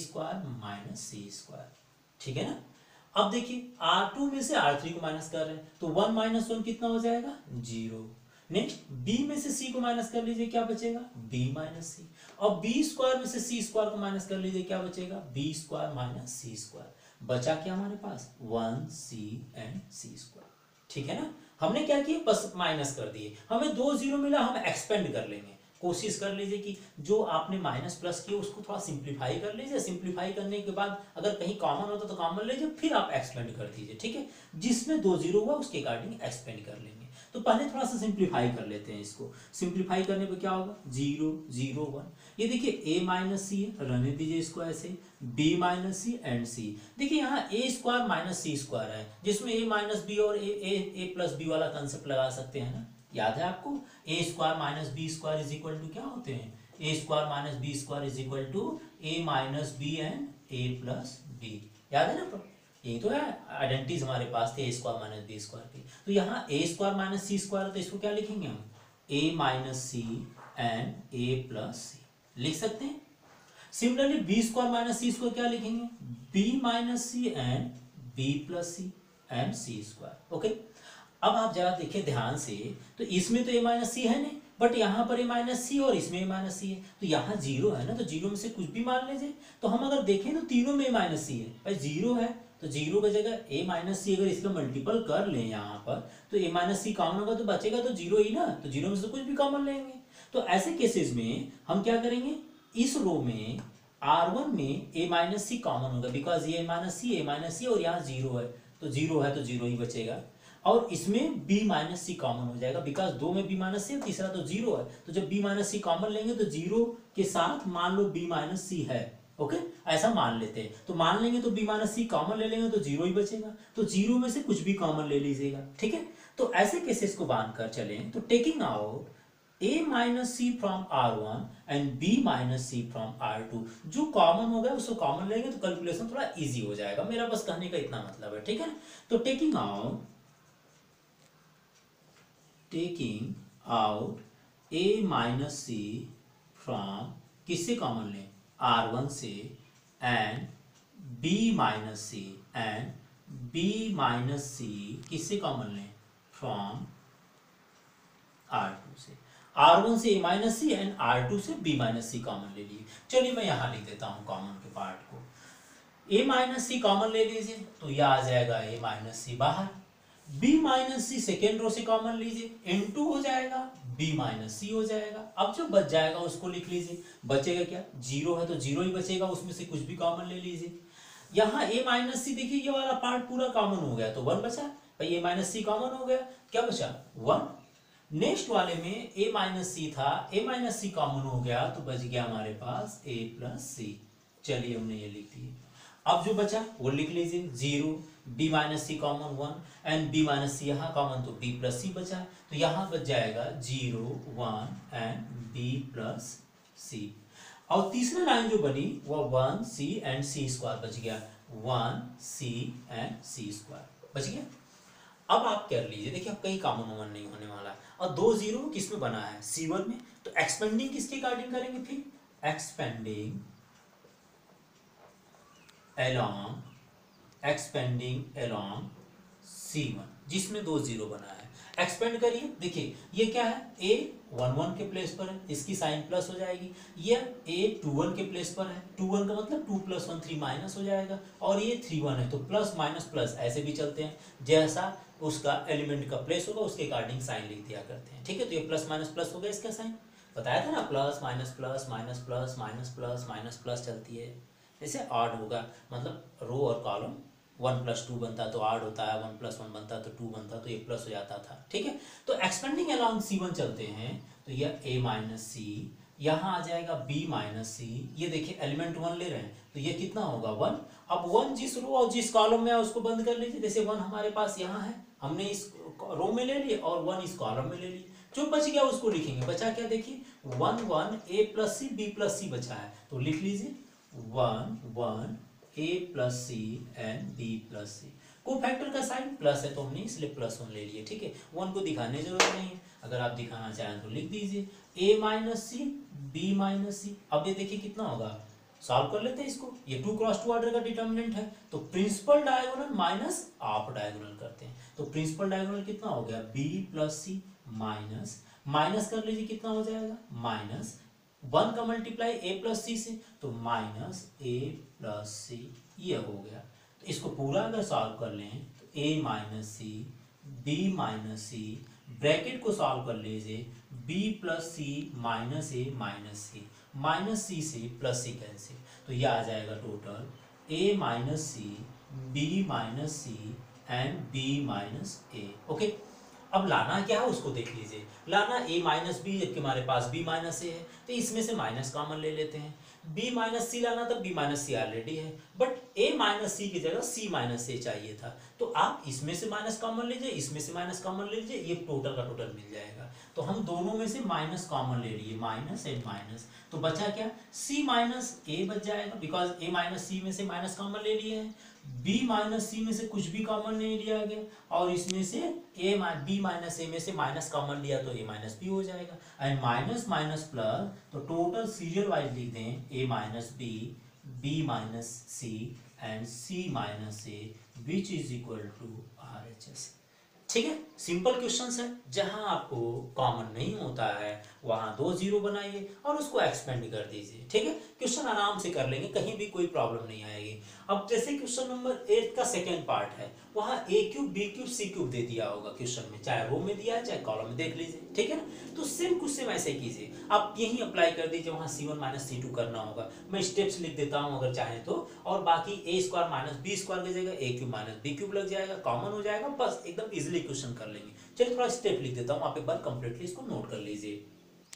A² - C²। ठीक है ना। अब देखिए R2 में से R3 को माइनस कर रहे हैं, तो 1 - 1 कितना हो जाएगा, 0। नेक्स्ट B में से C को माइनस कर लीजिए, क्या बचेगा, B - C। और B² में से C² को माइनस कर लीजिए, क्या बचेगा, B² - C²। बचा क्या हमारे पास, 1C एंड C²। ठीक है ना, हमने क्या किया, बस माइनस कर दिए, हमें 2 0 मिला, हम एक्सपेंड कर लेंगे। कोशिश कर लीजिए कि जो आपने माइनस प्लस किया उसको थोड़ा सिंप्लीफाई कर लीजिए, सिंप्लीफाई करने के बाद अगर कहीं कॉमन होता तो कॉमन लीजिए, फिर आप एक्सपेंड कर दीजिए। ठीक है, जिसमें 2 0 हुआ उसके अकॉर्डिंग एक्सपेंड कर लेंगे। तो पहले थोड़ा सा सिंप्लीफाई कर लेते हैं इसको। सिंप्लीफाई करने पे क्या होगा, 0 0 1। ये देखिए A - C है, रहने दीजिए इसको ऐसे, B - C एंड C। देखिए यहाँ A² - C² है, जिसमें A - B और A+B वाला कंसेप्ट लगा सकते हैं ना, याद है आपको, A² - B² is equal to क्या होते हैं, A² - B² is equal to A - B and A+B। याद है ना, यही तो है, आइडेंटिटीज हमारे पास थे A² - B² के। तो यहाँ A² - C², तो इसको क्या लिखेंगे हम, A - C एंड A+C लिख सकते हैं। सिमिलरली B² - C² क्या लिखेंगे, B - C and B+C and C²। Okay, अब आप जरा देखिए ध्यान से, तो इसमें तो A - C है नहीं, बट यहाँ पर A - C और इसमें A - C है, तो यहाँ 0 है ना, तो 0 में से कुछ भी मान लीजिए। तो हम अगर देखें तो तीनों में A - C है, भाई 0 है तो 0 की जगह A - C अगर इसका मल्टीपल कर लें यहाँ पर, तो A - C कॉमन होगा तो बचेगा तो 0 ही ना, तो 0 में से कुछ भी कॉमन लेंगे। तो ऐसे केसेस में हम क्या करेंगे, इस रो में R1 में A - C कॉमन होगा, बिकॉज ये A - C और यहाँ 0 है, तो 0 है तो 0 ही बचेगा। और इसमें B - C कॉमन हो जाएगा, बिकॉज दो में B - C, तीसरा तो 0 है, तो जब B - C कॉमन लेंगे तो 0 के साथ मान लो B - C है। ओके, ऐसा मान लेते हैं, तो मान लेंगे तो B - C कॉमन ले लेंगे तो 0 ही बचेगा, तो 0 में से कुछ भी कॉमन ले लीजिएगा। ठीक है, तो ऐसे केसेस को बांध कर चलें, तो taking out A - C from R1 and B - C from R2, जो कॉमन हो गया उसको कॉमन लेंगे तो कैलकुलेशन थोड़ा इजी हो जाएगा। मेरा बस कहने का इतना मतलब है। ठीक है ना, तो taking out A - C from, किससे कॉमन लें, R1 से, and B - C and B - C किससे कॉमन लें, फ्रॉम R2 से। R1 से A - C एंड R2 से B - C कॉमन ले लिए। चलिए मैं यहाँ लिख देता हूँ कॉमन के पार्ट को। A - C कॉमन ले लीजिए, तो यह आ जाएगा A - C बाहर। B - C सेकेंड रो से कॉमन लीजिए, इनटू हो जाएगा B - C हो जाएगा। अब जो बच जाएगा उसको लिख लीजिए, बचेगा क्या, 0 है तो 0 ही बचेगा, उसमें से कुछ भी कॉमन ले लीजिए। यहाँ A - C देखिए, ये वाला पार्ट पूरा कॉमन हो गया तो 1 बचा, भाई A - C कॉमन हो गया, क्या बचा, 1। नेक्स्ट वाले में A - C था, A - C कॉमन हो गया तो बच गया हमारे पास A+C। चलिए हमने ये लिख दिया। अब जो बचा वो लिख लीजिए, 0, B - C common 1 and B - C यहाँ कॉमन तो B+C बचा, तो यहाँ बच जाएगा 0 1 एंड B+C। सी। और तीसरा लाइन जो बनी वो 1c एंड सी स्क्वायर बच गया, 1c एंड सी स्क्वायर बच गया। अब आप कर लीजिए, देखिए अब कहीं कॉमन वॉमन नहीं होने वाला है, और 2 जीरो किस में बना है, C1 में, तो एक्सपेंडिंग किसके अकॉर्डिंग करेंगे, फिर एक्सपेंडिंग अलोंग C1 जिसमें 2 जीरो बना है। एक्सपेंड करिए, देखिए ये क्या है, a 1 1 के प्लेस पर है, इसकी साइन प्लस हो जाएगी, ये a 2 1 के प्लेस पर है, 2 1 का मतलब 2 + 1 3 माइनस हो जाएगा, और ये 3 1 है तो प्लस माइनस प्लस ऐसे भी चलते हैं, जैसा उसका एलिमेंट का प्लेस होगा उसके अकॉर्डिंग साइन लिख दिया करते हैं, ठीक है। तो ये प्लस माइनस प्लस हो गया, इसका साइन बताया था ना, plus minus plus minus plus minus plus minus plus चलती है। जैसे ऑड होगा, मतलब रो और कॉलम 1 + 2 बनता तो ऑड होता है, 1 + 1 बनता तो 2 बनता, तो ये प्लस हो जाता था, ठीक है। तो एक्सपेंडिंग अलोंग C1 चलते हैं, तो यह a - c, यहाँ आ जाएगा b - c, ये देखिए एलिमेंट 1 ले रहे हैं तो ये कितना होगा 1। अब 1 जिस रो और जिस कॉलम में है उसको बंद कर लीजिए, जैसे 1 हमारे पास यहाँ है, हमने इस रो में ले लिए, और 1 इस कॉलम में ले लिए, जो बच गया उसको लिखेंगे। बचा क्या, देखिए 1 1 a + c b + c बचा है, तो लिख लीजिए 1 1 a + c and b + c। को फैक्टर का साइन प्लस है तो हमने इसलिए +1 ले लिए, ठीक है। 1 को दिखाने की जरूरत नहीं है, अगर आप दिखाना चाहें तो लिख दीजिए a - c b - c। अब ये देखिए कितना होगा, सॉल्व कर लेते हैं इसको, ये 2 × 2 ऑर्डर का डिटर्मिनेंट है, तो प्रिंसिपल डायगोनल माइनस आप डायगोनल करते हैं, तो प्रिंसिपल डायगोनल कितना हो गया, b + c माइनस माइनस कर लीजिए, कितना हो जाएगा माइनस 1 का मल्टीप्लाई a + c से, तो -a + c ये हो गया। तो इसको पूरा अगर सॉल्व कर लें तो a - c b - c, bracket को सॉल्व कर लीजिए, b + c -a - c, -c से +c कैंसिल, तो ये आ जाएगा total a - c b - c and b - a, okay. अब लाना क्या है उसको देख लीजिए, लाना a - b, जबकि हमारे पास b - a है, तो इसमें से माइनस कॉमन ले लेते हैं। b - c लाना था, b - c ऑलरेडी है, बट a - c की जगह c - a चाहिए था, तो आप इसमें से माइनस कॉमन लीजिए, इसमें से माइनस कॉमन ले लीजिए, ये टोटल का टोटल मिल जाएगा। तो हम दोनों में से माइनस कॉमन ले लिए, माइनस एंड माइनस, तो बचा क्या, c - a बच जाएगा, बिकॉज a - c में से माइनस कॉमन ले लिए हैं, b - c में से कुछ भी कॉमन नहीं लिया गया, और इसमें से b - a में से माइनस कॉमन लिया तो a - b हो जाएगा, एंड माइनस माइनस प्लस, तो टोटल सीरियल वाइज लिख दें a - b b - c and c - a which is equal to RHS, ठीक है। सिंपल क्वेश्चंस है, जहां आपको कॉमन नहीं होता है वहां 2 जीरो बनाइए और उसको एक्सपेंड कर दीजिए, ठीक है। क्वेश्चन आराम से कर लेंगे, कहीं भी कोई प्रॉब्लम नहीं आएगी। अब जैसे क्वेश्चन नंबर 8 का सेकंड पार्ट है, वहां a³ b³ c³ दे दिया होगा क्वेश्चन में, चाहे रो में दिया है चाहे कॉलम में, देख लीजिए, ठीक है ना। तो सेम कुछ सेम ऐसे कीजिए, आप यही अप्लाई कर दीजिए, वहां C1 - C2 करना होगा। मैं स्टेप्स लिख देता हूं अगर चाहें तो, और बाकी a² - b² की जगह a³ - b³ लग जाएगा, कॉमन हो जाएगा, बस एकदम इजीली क्वेश्चन कर लेंगे। चलिए थोड़ा स्टेप लिख देता हूं, आप एक बार कंप्लीटली इसको नोट कर लीजिए।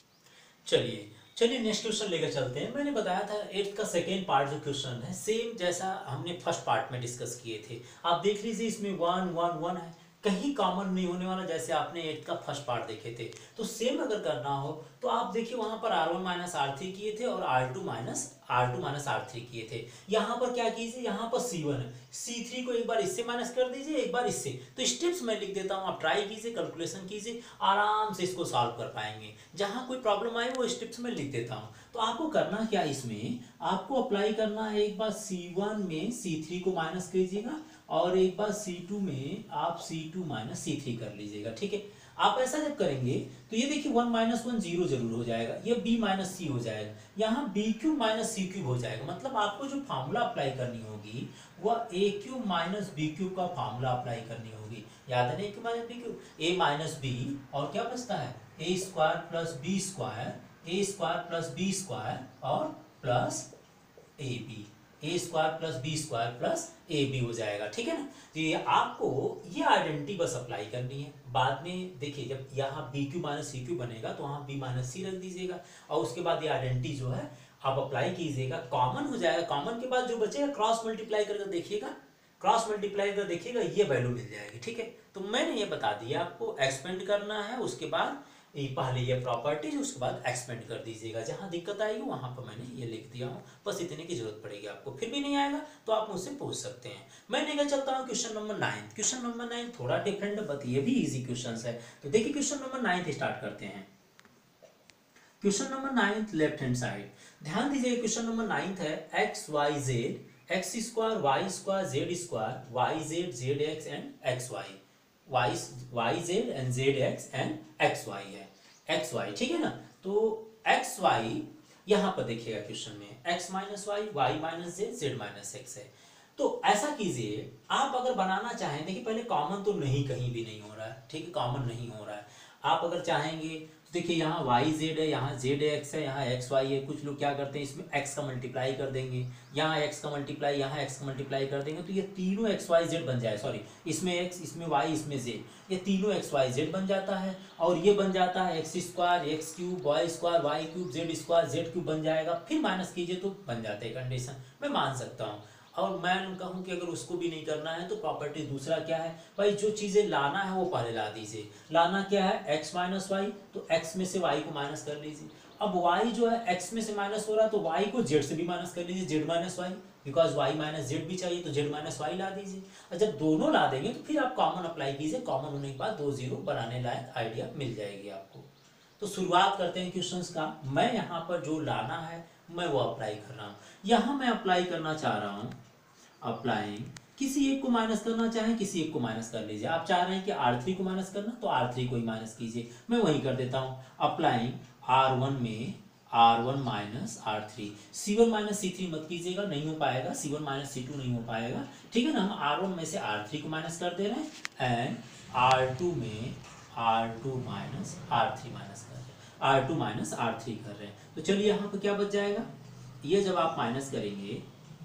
चलिए नेक्स्ट क्वेश्चन लेकर चलते हैं। मैंने बताया था 8th का सेकेंड पार्ट जो क्वेश्चन है सेम जैसा हमने फर्स्ट पार्ट में डिस्कस किए थे, आप देख लीजिए इसमें 1 1 1 है, कहीं कॉमन नहीं होने वाला, जैसे आपने 8th का फर्स्ट पार्ट देखे थे। तो सेम अगर करना हो तो आप देखिए वहां पर R1 - R3 किए थे और R2 - R3 किए थे। यहाँ पर क्या कीजिए, यहाँ पर C1 है, C3 को एक बार इससे माइनस कर दीजिए, एक बार इससे, तो स्टेप्स मैं लिख देता हूँ, आप ट्राई कीजिए, कैलकुलेशन कीजिए, आराम से इसको सॉल्व कर पाएंगे। जहाँ कोई प्रॉब्लम आए वो स्टेप्स में लिख देता हूँ। तो आपको करना क्या, इसमें आपको अप्लाई करना है, एक बार C1 में C3 को माइनस कीजिएगा, और एक बार C2 में आप C2 - C3 कर लीजिएगा, ठीक है। आप ऐसा जब करेंगे तो ये देखिए 1 - 1 0 जरूर हो जाएगा, ये b - c हो जाएगा, यहाँ b³ - c³ हो जाएगा, मतलब आपको जो फार्मूला अप्लाई करनी होगी वह a³ - b³ का फार्मूला अप्लाई करनी होगी। याद है ना, a³ - b³ a - b, और क्या बचता है a² + b² a² + b² और plus ab, a² + b² + ab हो जाएगा, ठीक है ना। तो ये आपको ये आइडेंटिटी बस अप्लाई करनी है। बाद में देखिए जब यहाँ b³ - c³ बनेगा तो वहाँ b - c रख दीजिएगा, और उसके बाद ये आइडेंटिटी जो है आप अप्लाई कीजिएगा, कॉमन हो जाएगा। कॉमन के बाद जो बचेगा क्रॉस मल्टीप्लाई करके देखिएगा, क्रॉस मल्टीप्लाई कर देखिएगा, ये वैल्यू मिल जाएगी, ठीक है। तो मैंने ये बता दिया आपको, एक्सपेंड करना है, उसके बाद पहले ये प्रॉपर्टीज उसके बाद एक्सपेंड कर दीजिएगा। जहाँ दिक्कत आएगी वहाँ पर मैंने ये लिख दिया हूँ, बस इतने की जरूरत पड़ेगी आपको। फिर भी नहीं आएगा तो आप मुझसे पूछ सकते हैं। मैं लेकर चलता हूँ क्वेश्चन नंबर 9। क्वेश्चन नंबर 9 थोड़ा डिफरेंट है बट ये भी इजी क्वेश्चन है। तो देखिए क्वेश्चन नंबर 9 स्टार्ट करते हैं। Question number 9 left hand side, ध्यान दीजिए क्वेश्चन नंबर 9 है x y z x square y square z square y z z x and x y, y z and z x and x y है, x y, ठीक है ना। तो x Y यहां पर देखिएगा क्वेश्चन में x minus y minus z minus x है। तो ऐसा कीजिए, आप अगर बनाना चाहें, देखिए पहले कॉमन तो नहीं, कहीं भी नहीं हो रहा है, ठीक है, कॉमन नहीं हो रहा है। आप अगर चाहेंगे तो देखिए यहाँ वाई जेड है, यहाँ जेड एक्स है, यहाँ एक्स वाई है। कुछ लोग क्या करते हैं इसमें एक्स का मल्टीप्लाई कर देंगे, यहाँ एक्स का मल्टीप्लाई, यहाँ एक्स का मल्टीप्लाई कर देंगे, तो ये तीनों एक्स वाई जेड बन जाए, सॉरी इसमें एक्स इसमें वाई इसमें जेड, ये तीनों एक्स वाई जेड बन जाता है। और ये बन जाता है x square x cube y square y cube z square z cube बन जाएगा। फिर माइनस कीजिए तो बन जाते हैं, कंडीशन मैं मान सकता हूँ। और मैं कहूँ कि अगर उसको भी नहीं करना है तो प्रॉपर्टी दूसरा क्या है भाई, जो चीज़ें लाना है वो पहले ला दीजिए। लाना क्या है x माइनस वाई, तो x में से y को माइनस कर लीजिए। अब y जो है x में से माइनस हो रहा है तो y को z से भी माइनस कर लीजिए, z minus y, because y minus z भी चाहिए तो z माइनस वाई ला दीजिए। और जब दोनों ला देंगे तो फिर आप कॉमन अप्लाई कीजिए, कॉमन होने के बाद 2 जीरो बनाने लायक आइडिया मिल जाएगी आपको। तो शुरुआत करते हैं क्वेश्चंस का। मैं यहाँ पर जो लाना है मैं वो अप्लाई कर रहा हूँ। यहाँ मैं अप्लाई करना चाह रहा हूँ, अप्लाइंग, किसी एक को माइनस करना चाहें किसी एक को माइनस कर लीजिए। आप चाह रहे हैं कि R3 को माइनस करना तो R3 को ही माइनस कीजिए, मैं वही कर देता हूँ। अप्लाइंग R1 में R1 minus R3, C1 minus C3 मत कीजिएगा, नहीं हो पाएगा, C1 माइनस C2 नहीं हो पाएगा, ठीक है ना। हम R1 में से R3 को माइनस कर दे रहे हैं एंड R2 में R2 माइनस R3 माइनस कर रहे हैं, R2 माइनस R3 कर रहे हैं। तो चलिए यहाँ पर क्या बच जाएगा, ये जब आप माइनस करेंगे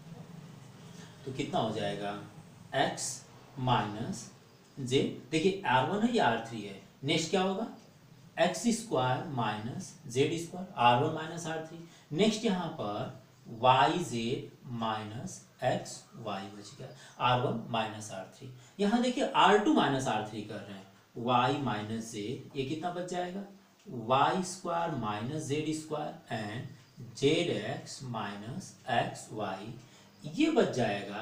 तो कितना हो जाएगा x माइनस जे, देखिए R1 है या R3 है, नेक्स्ट क्या होगा x square minus Z square, R1 minus R3, next यहाँ पर y z minus x y बच गया, R1 माइनस R3। यहाँ देखिए R2 माइनस R3 कर रहे हैं, वाई माइनस जेड, ये कितना बच जाएगा y square minus Z square and z x minus x y, ये बच जाएगा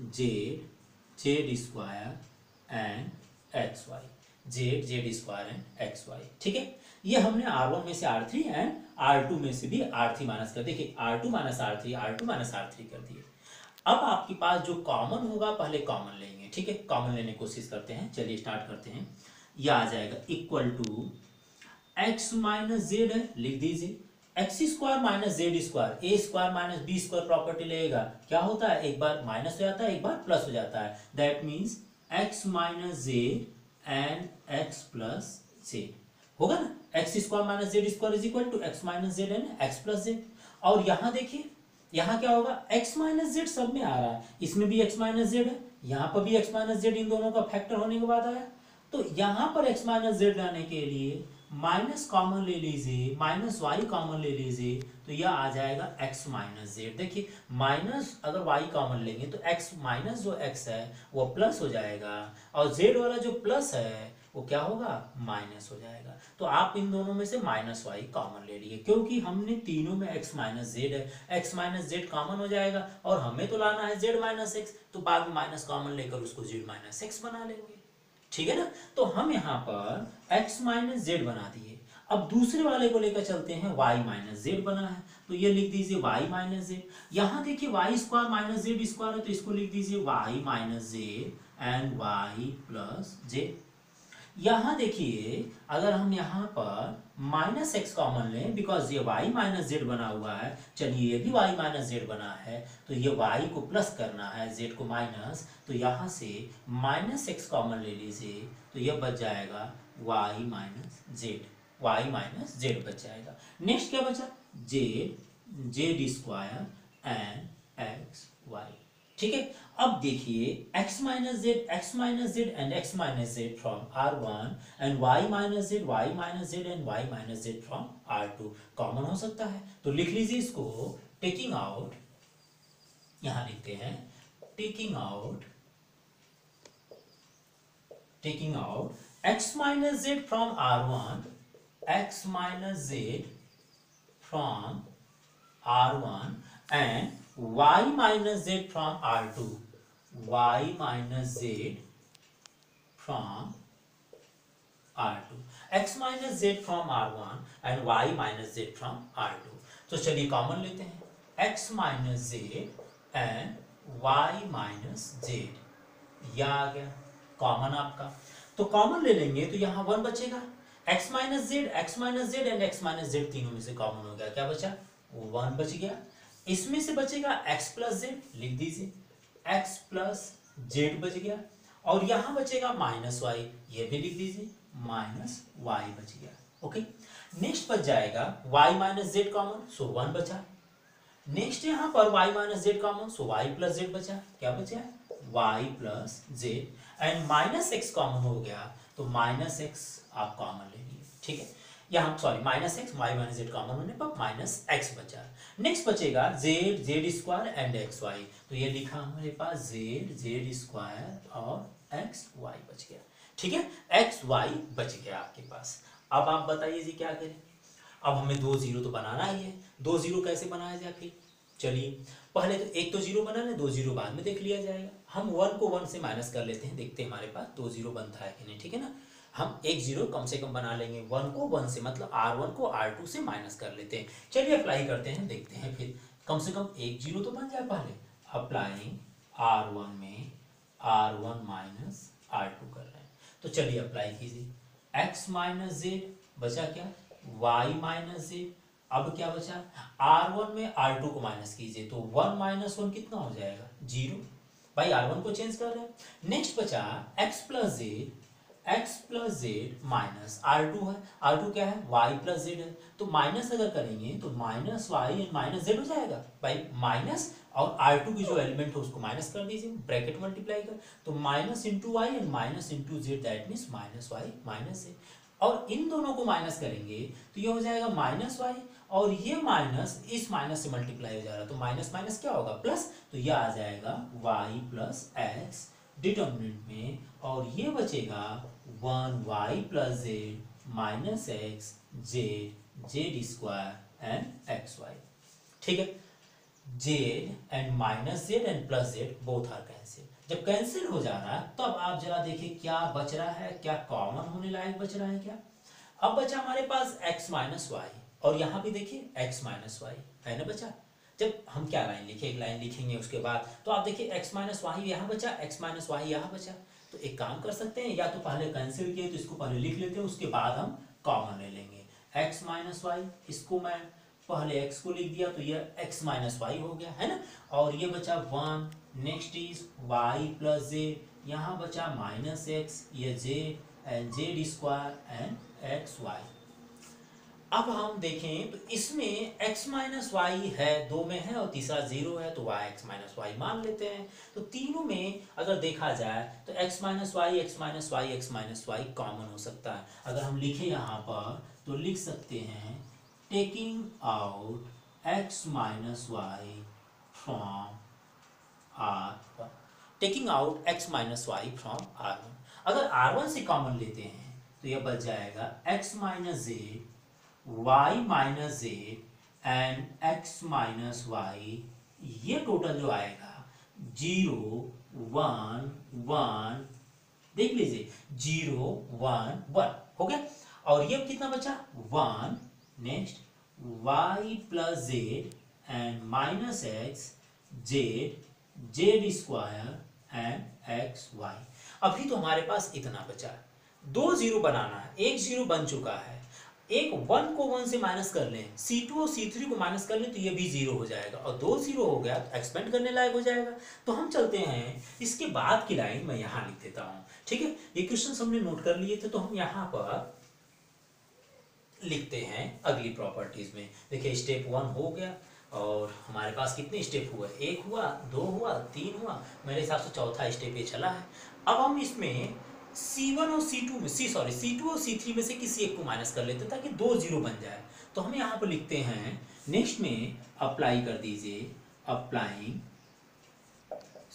z square and x y, z square and x y, ठीक है। ये हमने R1 में से R3 एंड R2 में से भी R3 माइनस कर, देखिए R2 minus R3 R2 minus R3 कर दिए। अब आपके पास जो कॉमन होगा पहले कॉमन लेंगे, ठीक है, कॉमन लेने की कोशिश करते हैं। चलिए स्टार्ट करते हैं। यह आ जाएगा equal to x minus z है, लिख दीजिए, x square minus Z square, A square minus B square property लेगा, क्या होता है एक बार माइनस हो जाता है एक बार प्लस हो जाता है, that means x minus z and x plus z होगा ना। X square minus Z square is equal to x minus z and x plus z. और यहाँ देखिए यहाँ क्या होगा, x माइनस जेड सब में आ रहा है, इसमें भी x माइनस जेड है, यहाँ पर भी x माइनस जेड, इन दोनों का फैक्टर होने के बाद आया। तो यहाँ पर x माइनस जेड लाने के लिए माइनस कॉमन ले लीजिए, माइनस वाई कॉमन ले लीजिए, तो यह आ जाएगा x माइनस जेड। देखिए माइनस अगर y कॉमन लेंगे तो x माइनस जो x है वो प्लस हो जाएगा और z वाला जो प्लस है वो क्या होगा माइनस हो जाएगा। तो आप इन दोनों में से माइनस वाई कॉमन ले लिए, क्योंकि हमने तीनों में x माइनस जेड है, x माइनस जेड कॉमन हो जाएगा और हमें तो लाना है z माइनस एक्स, तो बाद में माइनस कॉमन लेकर उसको z माइनस एक्स बना लेंगे, ठीक है ना। तो हम यहाँ पर x माइनस जेड बना दिए। अब दूसरे वाले को लेकर चलते हैं, y माइनस जेड बना है तो ये लिख दीजिए y माइनस जेड। यहाँ देखिए वाई स्क्वायर माइनस जेड स्क्वायर है तो इसको लिख दीजिए y minus z and y plus z. यहाँ देखिए अगर हम यहाँ पर माइनस एक्स कॉमन लें, बिकॉज ये y माइनस जेड बना हुआ है, चलिए ये भी y माइनस जेड बना है तो ये y को प्लस करना है z को माइनस, तो यहाँ से माइनस एक्स कॉमन ले लीजिए तो ये बच जाएगा y minus z, y minus z बच जाएगा। नेक्स्ट क्या बचा z square and x y, ठीक है। अब देखिए x minus z and x minus z from R1 and y minus z and y minus z from R2 common हो सकता है, तो लिख लीजिए इसको टेकिंग आउट, यहां लिखते हैं taking out x minus z from R1 x minus z from R1 and y minus z from R2. y minus z from R2, x minus z from R1 and y minus z from R2. तो चलिए common लेते हैं x minus z and y minus z, यह आ गया common आपका। तो common ले लेंगे तो यहाँ 1 बचेगा, x minus z and x minus z तीनों में से कॉमन हो गया, क्या बचा 1 बच गया। इसमें से बचेगा x plus z, लिख दीजिए x plus z बच गया, और यहां बचेगा माइनस y, ये भी लिख दीजिए माइनस y बच गया। ओके, नेक्स्ट बच जाएगा y minus z common, so 1 बचा। नेक्स्ट यहां पर y minus z common, so y plus z बचा, क्या बचा y plus z, and minus x common हो गया तो माइनस x आप कॉमन ले लीजिए, ठीक है। यहाँ sorry minus x, y minus z common होने पर माइनस एक्स बचा। नेक्स्ट बचेगा z square and x y, तो ये लिखा हमारे पास जेड स्क्वायर और एक्स वाई बच गया, ठीक है, एक्स वाई बच गया आपके पास। अब आप बताइए जी क्या करें। अब हमें 2 0 तो बनाना ही है, 2 0 कैसे बनाया जाए फिर, चलिए पहले तो एक तो 0 बनाना है, 2 0 बाद में देख लिया जाएगा। हम 1 को 1 से माइनस कर लेते हैं, देखते हैं हमारे पास 2 0 बनता है कि नहीं, ठीक है ना। हम एक 0 कम से कम बना लेंगे, 1 को 1 से मतलब R1 को R2 से माइनस कर लेते हैं। चलिए अप्लाई करते हैं, देखते हैं फिर कम से कम एक 0 तो बन जाए। पहले अप्लाइंग R1 में R1 माइनस R2 कर रहे हैं, तो चलिए अप्लाई कीजिए। x माइनस जेड बचा क्या, y माइनस जेड। अब क्या बचा, R1 में R2 को माइनस कीजिए तो 1 माइनस 1 कितना हो जाएगा 0, भाई R1 को चेंज कर रहे हैं। नेक्स्ट बचा x plus z minus R2 है, R2 क्या है y प्लस जेड है, तो माइनस अगर करेंगे तो minus y and minus z हो जाएगा, भाई माइनस और R2 की जो एलिमेंट है उसको माइनस कर दीजिए, ब्रैकेट मल्टीप्लाई कर, तो minus into y and minus into z, that means minus y minus z, और इन दोनों को माइनस करेंगे तो ये हो जाएगा माइनस वाई, और ये माइनस इस माइनस से मल्टीप्लाई हो जा रहा है, तो माइनस माइनस क्या होगा प्लस, तो ये आ जाएगा y प्लस एक्स डिटर्मिनेंट में, और ये बचेगा 1y plus z minus x z square and x y, ठीक है। Z and minus z and plus z both are cancel. जब कैंसिल हो जा रहा है तब तो आप जरा देखिए क्या बच रहा है, क्या कॉमन होने लायक बच रहा है क्या। अब बचा हमारे पास x माइनस वाई, और यहाँ भी देखिए x माइनस वाई है ना बचा। जब हम क्या लाइन लिखे, एक लाइन लिखेंगे उसके बाद, तो आप देखिए x माइनस वाई यहाँ बचा, x माइनस वाई यहाँ बचा। तो एक काम कर सकते हैं, या तो पहले कैंसिल किए तो इसको पहले लिख लेते हैं, उसके बाद हम कॉमन ले लेंगे। x माइनस वाई, इसको मैं पहले x को लिख दिया तो ये x माइनस वाई हो गया है ना, और ये बचा 1। Next is y plus z, यहाँ बचा माइनस एक्स, ये z and z square and x y. अब हम देखें तो इसमें x माइनस वाई है, 2 में है और तीसरा 0 है, तो y x माइनस वाई मान लेते हैं। तो तीनों में अगर देखा जाए तो x minus y x minus y x minus y common हो सकता है। अगर हम लिखें यहाँ पर तो लिख सकते हैं taking out x minus y from R1, taking out x minus y from R1। अगर R1 से कॉमन लेते हैं तो यह बच जाएगा x minus z y minus z and x minus y, ये टोटल जो आएगा 0 1 1, देख लीजिए 0 1 1 हो गया, और ये कितना बचा 1। Next y plus z and minus x z square and x y. अभी तो हमारे पास इतना बचा, 2 0 बनाना है, एक 0 बन चुका है, एक 1 को 1 से माइनस कर लें, C2 और C3 को माइनस कर लें तो ये भी 0 हो जाएगा, और 2 0 हो गया तो एक्सपेंड करने लायक हो जाएगा। तो हम चलते हैं इसके बाद की लाइन मैं यहाँ लिख देता हूँ, ठीक है। ये क्वेश्चन हमने नोट कर लिए थे, तो हम यहाँ पर लिखते हैं अगली प्रॉपर्टीज में। देखिए स्टेप 1 हो गया, और हमारे पास कितने स्टेप हुए, 1 हुआ 2 हुआ 3 हुआ, मेरे हिसाब से चौथा स्टेप ये चला है। अब हम इसमें C1 और C2 में C2 और C3 में से किसी एक को माइनस कर लेते हैं ताकि 2 0 बन जाए। तो हम यहाँ पर लिखते हैं, नेक्स्ट में अप्लाई कर दीजिए, अप्लाइंग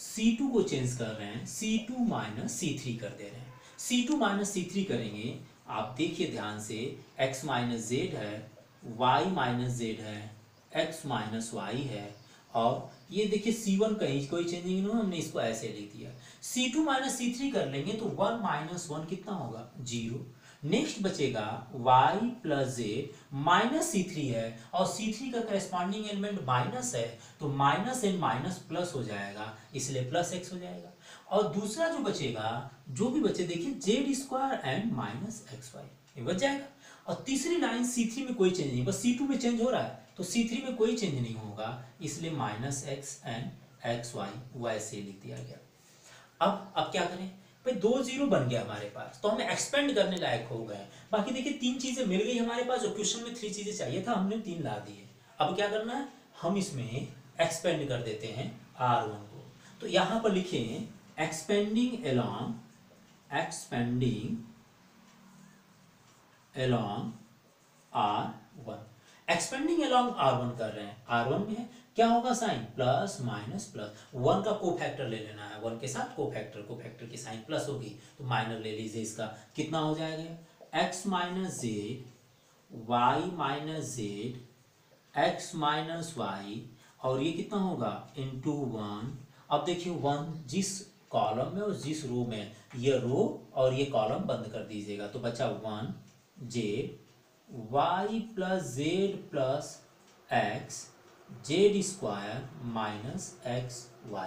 C2 को चेंज कर रहे हैं, C2 माइनस C3 कर दे रहे हैं। C2 माइनस C3 करेंगे, आप देखिए ध्यान से, x माइनस जेड है, y माइनस जेड है, x माइनस वाई है, और ये देखिए C1 कहीं कोई चेंजिंग नहीं हुआ, हमने इसको ऐसे लिख दिया। C2 माइनस C3 कर लेंगे तो 1 माइनस 1 कितना होगा, 0। नेक्स्ट बचेगा y plus z minus C3 है, और C3 का करस्पॉन्डिंग एलिमेंट माइनस है, तो माइनस एंड माइनस प्लस हो जाएगा, इसलिए प्लस x हो जाएगा। और दूसरा जो बचेगा, जो भी बचे देखिए z square and minus x y, ये बच जाएगा। और तीसरी लाइन C3 में कोई चेंज नहीं, बस C2 में चेंज हो रहा है, तो C3 में कोई चेंज नहीं होगा, इसलिए minus x and x y वैसे लिख दिया गया। अब क्या करें भाई, 2 जीरो बन गया हमारे पास, तो हमें एक्सपेंड करने लायक हो गए। बाकी देखिए 3 चीजें मिल गई हमारे पास, जो क्वेश्चन में 3 चीजें चाहिए था हमने 3 ला दिए। अब क्या करना है, हम इसमें एक्सपेंड कर देते हैं R1 को। तो यहां पर लिखें expanding along R1। Expanding along R1 कर रहे हैं, R1 में है क्या होगा साइन, प्लस माइनस प्लस, 1 का कोफैक्टर ले लेना है, 1 के साथ कोफैक्टर की साइन प्लस होगी, तो माइनर ले लीजिए, इसका कितना हो जाएगा, x minus z y minus z x minus y, और ये कितना होगा इंटू 1। अब देखिए 1 जिस कॉलम में और जिस रो में, ये रो और ये कॉलम बंद कर दीजिएगा, तो बचा 1 z y plus z plus x z square minus x y.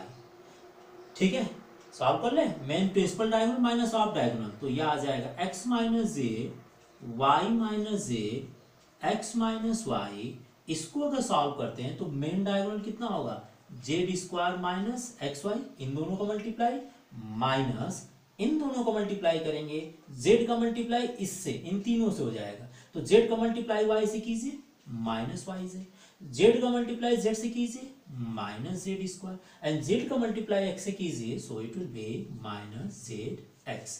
ठीक है, सॉल्व कर ले, main principal diagonal minus of diagonal, तो यह आ जाएगा x minus z y minus z x minus y. इसको अगर सॉल्व करते हैं तो मेन डायगोनल कितना होगा, z square minus x y, इन दोनों को मल्टीप्लाई, माइनस इन दोनों को मल्टीप्लाई करेंगे, जेड का मल्टीप्लाई इससे, इन तीनों से हो जाएगा, तो जेड का मल्टीप्लाई वाई से कीजिए माइनस वाई से, जेड का मल्टीप्लाई जेड से कीजिए minus Z square, and Z का मल्टीप्लाई एक्स से कीजिए, so it will be minus z x.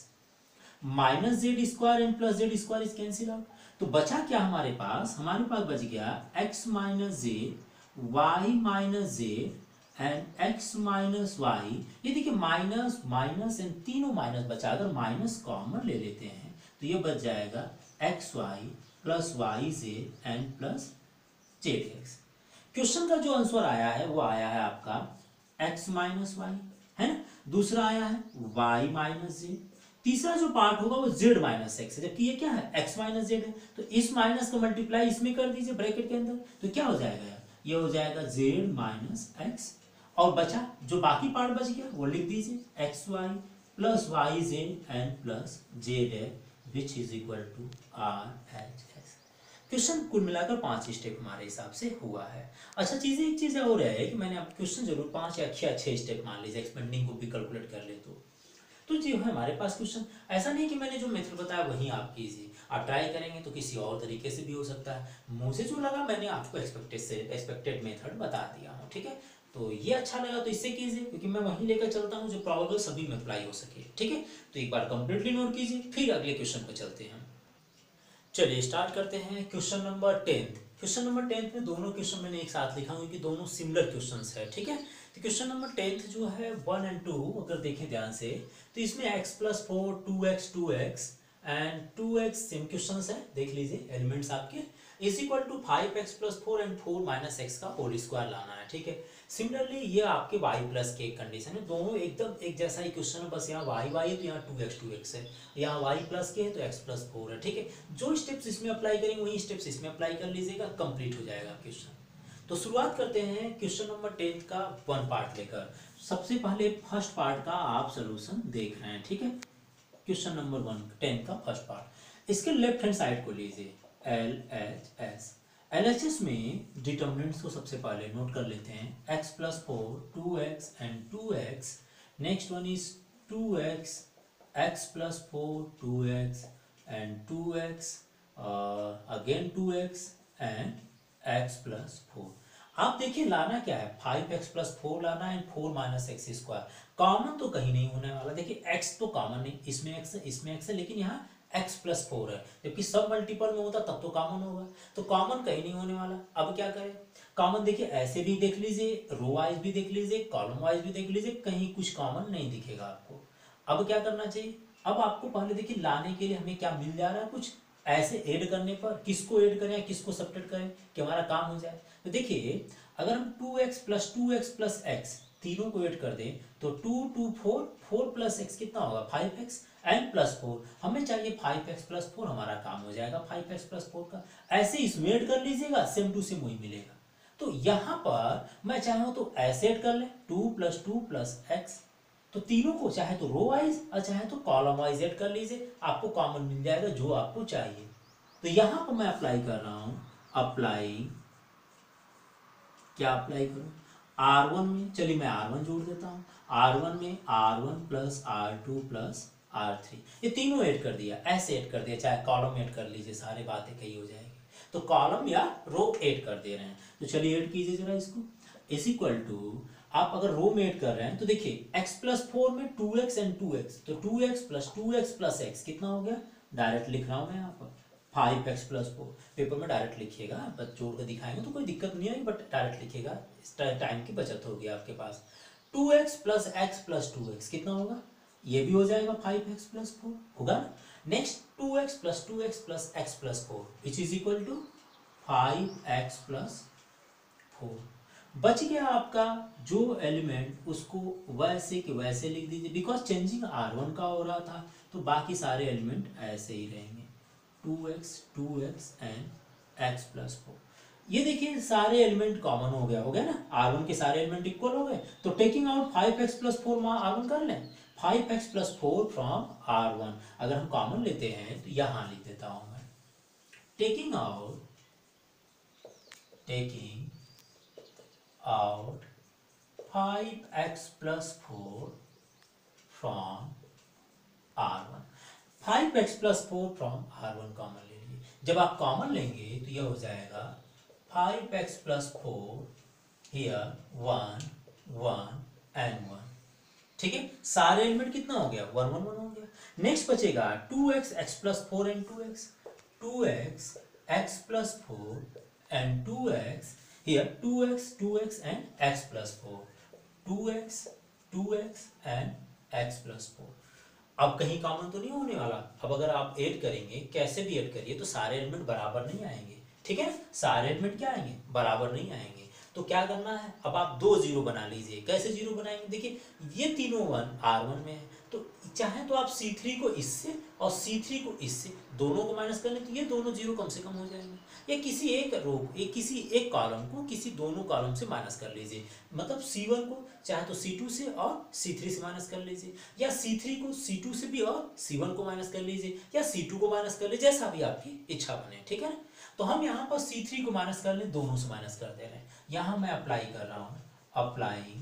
Minus Z square and plus Z square is cancel out, तो बचा क्या हमारे पास बच गया x minus z y minus z and x minus y. ये देखिए माइनस माइनस एंड तीनों माइनस बचा, अगर माइनस कॉमन ले लेते हैं तो ये बच जाएगा x y plus y z and plus z x. Question का जो आंसर आया है वो आया है आपका x माइनस वाई, है ना, दूसरा आया है y माइनस जेड, तीसरा जो पार्ट होगा वो z माइनस एक्स है, जबकि ये क्या है x माइनस जेड है, तो इस माइनस का मल्टीप्लाई इसमें कर दीजिए ब्रैकेट के अंदर, तो क्या हो जाएगा यार, ये हो जाएगा z माइनस एक्स। और बचा जो बाकी पार्ट बच गया वो लिख दीजिए x y plus y z and plus z x which is equal to R H S. Question कुल मिलाकर 5 स्टेप हमारे हिसाब से हुआ है। अच्छा एक चीज़ और है कि मैंने आप क्वेश्चन जरूर 5 या 6 स्टेप मान लीजिए, एक्सपेंडिंग को भी कैलकुलेट कर ले तो जो है हमारे पास क्वेश्चन, ऐसा नहीं कि मैंने जो मेथड बताया वही आप कीजिए, आप ट्राई करेंगे तो किसी और तरीके से भी हो सकता है, मुझे जो लगा मैंने आपको एक्सपेक्टेड मेथड बता दिया हूँ। ठीक है, तो ये अच्छा लगा तो इससे कीजिए, क्योंकि मैं वहीं लेकर चलता हूँ जो प्रॉबेबल सभी में अप्लाई हो सके। ठीक है, तो एक बार कंप्लीटली नोट कीजिए, फिर अगले क्वेश्चन पर चलते हैं। चलिए स्टार्ट करते हैं क्वेश्चन नंबर 10। क्वेश्चन नंबर 10 में दोनों क्वेश्चन मैंने एक साथ लिखा हूँ कि दोनों सिमिलर क्वेश्चंस है। ठीक है, तो क्वेश्चन नंबर 10 जो है 1 एंड 2 अगर देखें ध्यान से, तो इसमें x plus 4 2x and 2x same question है, देख लीजिए एलिमेंट्स आपके, is equal to 5x plus 4 and 4 minus x का होल स्क्वायर लाना है। ठीक है, सिमिलरली ये आपके y प्लस के कंडीशन है, दोनों एकदम एक जैसा ही क्वेश्चन है, बस यहाँ y है तो यहाँ 2x है, यहाँ y प्लस के है तो x प्लस 4 है। ठीक है, जो स्टेप्स इसमें अप्लाई करेंगे वही स्टेप्स इसमें अप्लाई कर लीजिएगा, कंप्लीट हो जाएगा क्वेश्चन। तो शुरुआत करते हैं क्वेश्चन नंबर 10 का 1 पार्ट लेकर। सबसे पहले फर्स्ट पार्ट का आप सोल्यूशन देख रहे हैं। ठीक है, क्वेश्चन नंबर 10 का फर्स्ट पार्ट, इसके लेफ्ट हैंड साइड को लीजिए LHS। LHS में डिटर्मिनेंट्स को सबसे पहले नोट कर लेते हैं, x plus 4 2x and 2x, next one is 2x x plus 4 2x and 2x again 2x and x plus 4। आप देखिए लाना क्या है, 5x प्लस 4 लाना है, 4 माइनस एक्स स्क्वायर, कॉमन तो कहीं नहीं होने वाला, देखिए x तो कॉमन नहीं, इसमें x है इसमें x है, लेकिन यहाँ x प्लस 4 है, जबकि सब मल्टीपल में होता तब तो कॉमन होगा, तो कॉमन कहीं नहीं होने वाला। अब क्या करें, कॉमन देखिए ऐसे भी देख लीजिए, रो वाइज भी देख लीजिए, कॉलम वाइज भी देख लीजिए, कहीं कुछ कॉमन नहीं दिखेगा आपको। अब क्या करना चाहिए, अब आपको पहले देखिए लाने के लिए हमें क्या मिल जा रहा है, कुछ ऐसे ऐड करने पर किसको ऐड करें या किसको सब्ट्रैक्ट करें कि हमारा काम हो जाए। तो देखिए अगर हम 2x प्लस तीनों को ऐड कर दें तो 4 प्लस एक्स कितना होगा 5x एंड प्लस 4 हमें चाहिए 5x प्लस 4 हमारा काम हो जाएगा 5x प्लस 4 का। ऐसे इसमें ऐड कर लीजिएगा सेम टू सेम वही मिलेगा। तो यहाँ पर मैं चाहूँ तो ऐसे ऐड कर लें 2 प्लस एक्स, तो तीनों को चाहे तो रो वाइज और चाहे तो कॉलम वाइज ऐड कर लीजिए, आपको कॉमन मिल जाएगा जो आपको चाहिए। तो यहाँ पर मैं अप्लाई कर रहा हूँ, अप्लाई क्या अप्लाई करूँ R1 में, चलिए मैं R1 जोड़ देता हूँ। R1 में R1 plus R2 plus R3 ये तीनों ऐड कर दिया, ऐसे ऐड कर दिया, चाहे कॉलम ऐड कर लीजिए, सारी बातें कही हो जाएगी। तो कॉलम या रो ऐड कर दे रहे हैं, तो चलिए ऐड कीजिए जरा इसको। इज इक्वल टू आप अगर रो में ऐड कर रहे हैं तो देखिए x प्लस 4 में 2x एंड 2x, तो 2x प्लस x कितना हो गया, डायरेक्ट लिख रहा हूँ मैं यहाँ पर 5x प्लस 4। पेपर में डायरेक्ट लिखिएगा, बस जोड़ कर दिखाएंगे तो कोई दिक्कत नहीं आएगी, बट डायरेक्ट लिखिएगा, इस टाइम की बचत होगी आपके पास। 2x plus x plus 2x कितना होगा, ये भी हो जाएगा 5x प्लस 4 होगा ना। Next 2x plus x plus 4 which is equal to 5x plus 4। बच गया आपका जो एलिमेंट, उसको वैसे के वैसे लिख दीजिए, बिकॉज चेंजिंग R1 का हो रहा था, तो बाकी सारे एलिमेंट ऐसे ही रहेंगे 2x एंड x प्लस 4। ये देखिए सारे एलिमेंट कॉमन हो गया ना, R1 के सारे एलिमेंट इक्वल हो गए, तो taking out 5x plus 4 R1 कर लें, 5x प्लस 4 फ्रॉम R1 अगर हम कॉमन लेते हैं तो यहाँ लिख देता हूँ मैं, taking out 5x plus 4 from R1। 5x plus 4 from R1 common ले लीजिए, जब आप कॉमन लेंगे तो यह हो जाएगा 5x प्लस 4 हियर 1 1 एंड 1। ठीक है, सारे एलिमेंट कितना हो गया 1 1 1 हो गया। नेक्स्ट बचेगा 2x x plus 4 and 2x x plus 4 and 2x here 2x and x plus 4 2x and x plus 4। अब कहीं कॉमन तो नहीं होने वाला। अब अगर आप ऐड करेंगे, कैसे भी ऐड करिए, तो सारे एलिमेंट बराबर नहीं आएंगे, ठीक है, सारे एलिमेंट क्या आएंगे बराबर नहीं आएंगे। तो क्या करना है, अब आप 2 जीरो बना लीजिए। कैसे जीरो बनाएंगे, देखिए ये तीनों 1 R1 में है, तो चाहे तो आप C3 को इससे और C3 को इससे दोनों को माइनस कर लें, तो ये दोनों जीरो कम से कम हो जाएंगे। या किसी एक रो, किसी एक कॉलम को किसी दोनों कॉलम से माइनस कर लीजिए, मतलब C1 को चाहे तो C2 से और C3 से माइनस कर लीजिए, या C3 को C2 से भी और C1 को माइनस कर लीजिए, या C2 को माइनस कर लीजिए, जैसा भी आपकी इच्छा बने, ठीक है ना। तो हम यहाँ पर C3 को माइनस कर लें, दोनों से माइनस कर दे रहे हैं। यहाँ मैं अप्लाई कर रहा हूँ, अप्लाइंग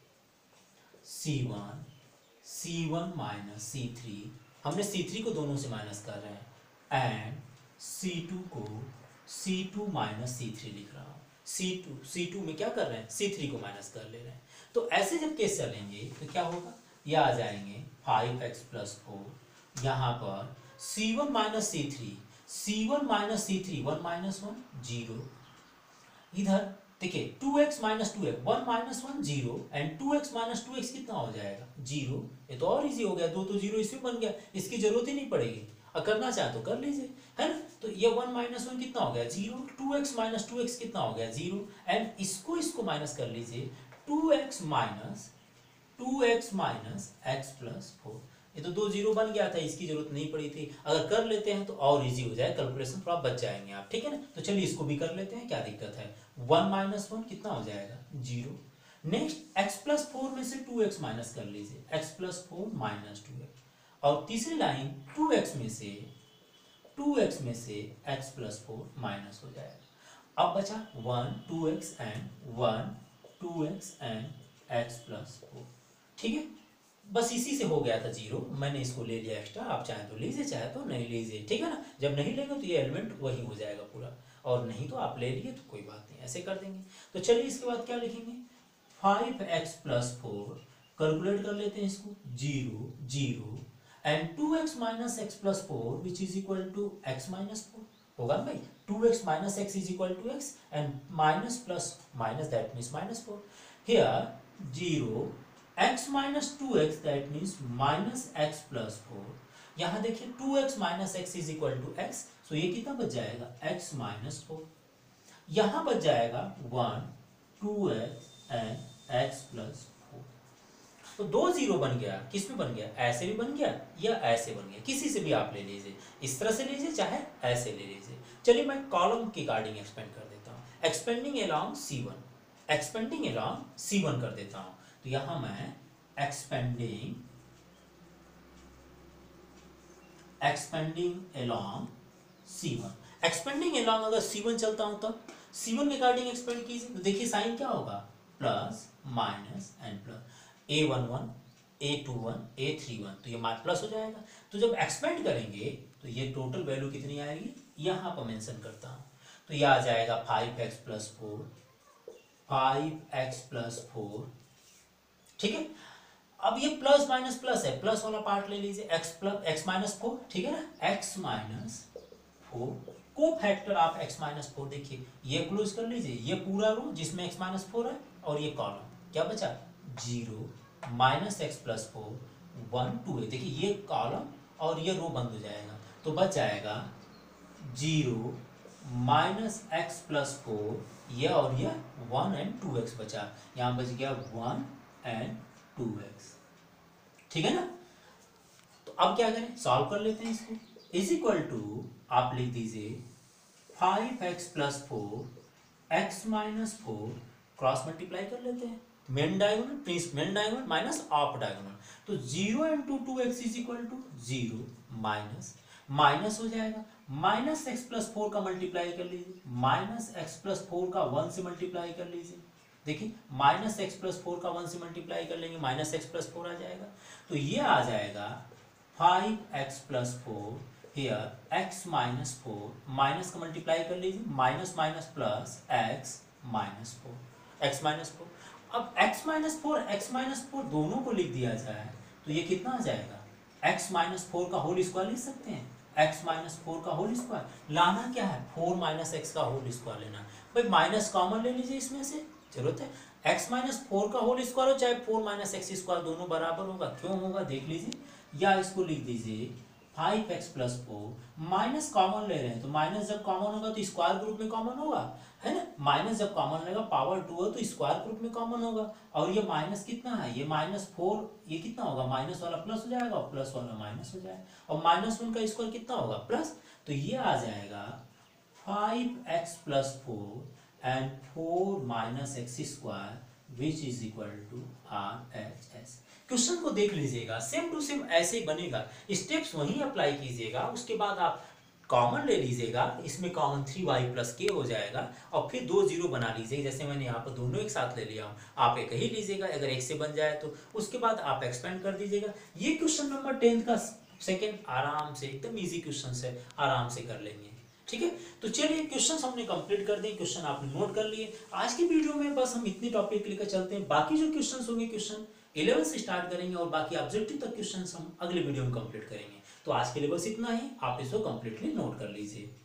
C1 माइनस C3, हमने C3 को दोनों से माइनस कर रहे हैं, एंड C2 को C2 माइनस C3 लिख रहा हूँ। C2 में क्या कर रहे हैं, C3 को माइनस कर ले रहे हैं। तो ऐसे जब केस चलेंगे तो क्या होगा, ये आ जाएंगे 5x प्लस 4, यहाँ पर C1 माइनस C3 1 माइनस 1 0, इधर देखिए 2x minus 2x 1 minus 1 0 and 2x minus 2x कितना हो जाएगा 0। ये तो और इजी हो गया, 2 तो 0 इसमें बन गया, इसकी जरूरत ही नहीं पड़ेगी, और करना चाहे तो कर लीजिए, है ना। तो ये 1 माइनस 1 कितना हो गया 0, 2x माइनस 2x कितना हो गया 0, एंड इसको माइनस कर लीजिए 2x माइनस x प्लस 4। ये तो 2 जीरो बन गया था, इसकी जरूरत नहीं पड़ी थी। अगर कर लेते हैं तो और इजी हो जाए, कैलकुलेशन थोड़ा बच जाएंगे आप, ठीक है ना। तो चलिए इसको भी कर लेते हैं, क्या दिक्कत है। 1 माइनस 1 कितना हो जाएगा 0। नेक्स्ट x प्लस 4 में से 2x माइनस कर लीजिए, x प्लस 4 माइनस 2x, और तीसरी लाइन 2x में से x प्लस 4 माइनस हो जाएगा। अब बचा 1 2x एंड x प्लस 4, ठीक है। बस इसी से हो गया था 0, मैंने इसको ले लिया एक्स्ट्रा, आप चाहे तो लीजिए चाहे तो नहीं लीजिए, ठीक है ना। जब नहीं लेंगे तो ये एलिमेंट वही हो जाएगा पूरा, और नहीं तो आप ले लिए तो कोई बात नहीं, ऐसे कर देंगे। तो चलिए इसके बाद क्या लिखेंगे, 5x प्लस 4, कैलकुलेट कर लेते हैं इसको, 0 0 and 2x minus x plus 4 which is equal to x minus 4 होगा ना भाई। 2x minus x is equal to x and minus plus minus that means minus 4। Here 0 x minus 2x that means minus x plus 4 यहाँ देखिए 2x minus x is equal to x, so ये कितना बच जाएगा x minus 4। यहाँ बच जाएगा 1 2x and x plus 4। तो 2 जीरो बन गया, किस में बन गया, ऐसे भी बन गया या ऐसे बन गया, किसी से भी आप ले लीजिए, इस तरह से लीजिए चाहे ऐसे ले लीजिए। चलिए मैं कॉलम के अकॉर्डिंग एक्सपेंड कर देता हूँ, expanding along C1, expanding along C1 कर देता हूँ। तो यहाँ मैं expanding along C1, expanding along अगर C1 चलता हूं तब C1 के अकॉर्डिंग एक्सपेंड कीजिए, तो देखिए साइन क्या होगा, plus minus and plus, A11 A21 A31, तो ये प्लस हो जाएगा। तो जब एक्सपेंड करेंगे तो ये टोटल वैल्यू कितनी आएगी, यहाँ पर मेंशन करता हूँ, तो ये आ जाएगा 5x प्लस 4, 5x प्लस 4, ठीक है। अब ये प्लस माइनस प्लस है, प्लस वाला पार्ट ले लीजिए, x माइनस 4, ठीक है ना, x माइनस 4 को फैक्टर आप x माइनस 4, देखिए ये क्लोज कर लीजिए, ये पूरा रो जिसमें x माइनस 4 है और ये कॉलम क्या बचा 0 माइनस एक्स प्लस 4 1 2 है, देखिए ये कॉलम और ये रो बंद हो जाएगा, तो बच जाएगा 0 माइनस एक्स प्लस 4, ये और ये 1 एंड 2x बचा, यहाँ बच गया 1 एंड 2x, ठीक है ना। तो अब क्या करें, सॉल्व कर लेते हैं इसको, इज इक्वल टू आप लिख दीजिए 5x plus 4 x minus 4, cross multiply कर लेते हैं, main diagonal please, main diagonal minus of diagonal, तो 0 into 2x is equal to 0 minus minus हो जाएगा, माइनस एक्स प्लस 4 का मल्टीप्लाई कर लीजिए, माइनस एक्स प्लस 4 का 1 से मल्टीप्लाई कर लीजिए, देखिए माइनस एक्स प्लस 4 का 1 से मल्टीप्लाई कर लेंगे, माइनस एक्स प्लस 4 आ जाएगा, तो ये आ जाएगा 5x plus 4, here x minus 4, minus का मल्टीप्लाई कर लीजिए, minus minus plus x minus 4, x minus 4। अब x माइनस 4 x माइनस 4 दोनों को लिख दिया जाए तो ये कितना आ जाएगा, x माइनस 4 का होल स्क्वायर लिख सकते हैं, x माइनस 4 का होल स्क्वायर, लाना क्या है 4 माइनस एक्स का होल स्क्वायर लेना, भाई माइनस कॉमन ले लीजिए इसमें से, जरूरत है x माइनस 4 का होल स्क्वायर हो चाहे 4 माइनस एक्स स्क्वायर, दोनों बराबर होगा, क्यों होगा देख लीजिए, या इसको लिख दीजिए 5x प्लस 4, माइनस कॉमन ले रहे हैं तो माइनस जब कॉमन होगा तो स्क्वायर ग्रुप में कॉमन होगा, है ना, माइनस जब कॉमन लेगा पावर 2 है तो स्क्वायर ग्रुप में कॉमन होगा, और ये माइनस कितना है, ये माइनस 4, ये कितना होगा, माइनस वाला प्लस हो जाएगा और प्लस वाला माइनस हो जाएगा, और माइनस 1 का स्क्वायर कितना होगा प्लस, तो ये आ जाएगा 5x plus 4 and 4 minus x square which is equal to RHS। Question को देख लीजिएगा, सेम टू सेम ऐसे ही बनेगा, स्टेप्स वहीं अप्लाई कीजिएगा, उसके बाद आप कॉमन ले लीजिएगा, इसमें कॉमन 3y प्लस k हो जाएगा, और फिर 2 जीरो बना लीजिएगा, जैसे मैंने यहाँ पर दोनों एक साथ ले लिया हूँ, आप एक ही लीजिएगा, अगर एक से बन जाए तो उसके बाद आप एक्सपेंड कर दीजिएगा। ये क्वेश्चन नंबर 10 का सेकेंड आराम से, एकदम ईजी क्वेश्चन है, आराम से कर लेंगे, ठीक है। तो चलिए क्वेश्चन हमने कंप्लीट कर दिए, क्वेश्चन आपने नोट कर लिए। आज की वीडियो में बस हम इतनी टॉपिक लेकर चलते हैं, बाकी जो क्वेश्चन होंगे क्वेश्चन 11 से स्टार्ट करेंगे और बाकी ऑब्जेक्टिव तक क्वेश्चन हम अगले वीडियो में कंप्लीट करेंगे। तो आज के लिए बस इतना ही, आप इसको कंप्लीटली नोट कर लीजिए।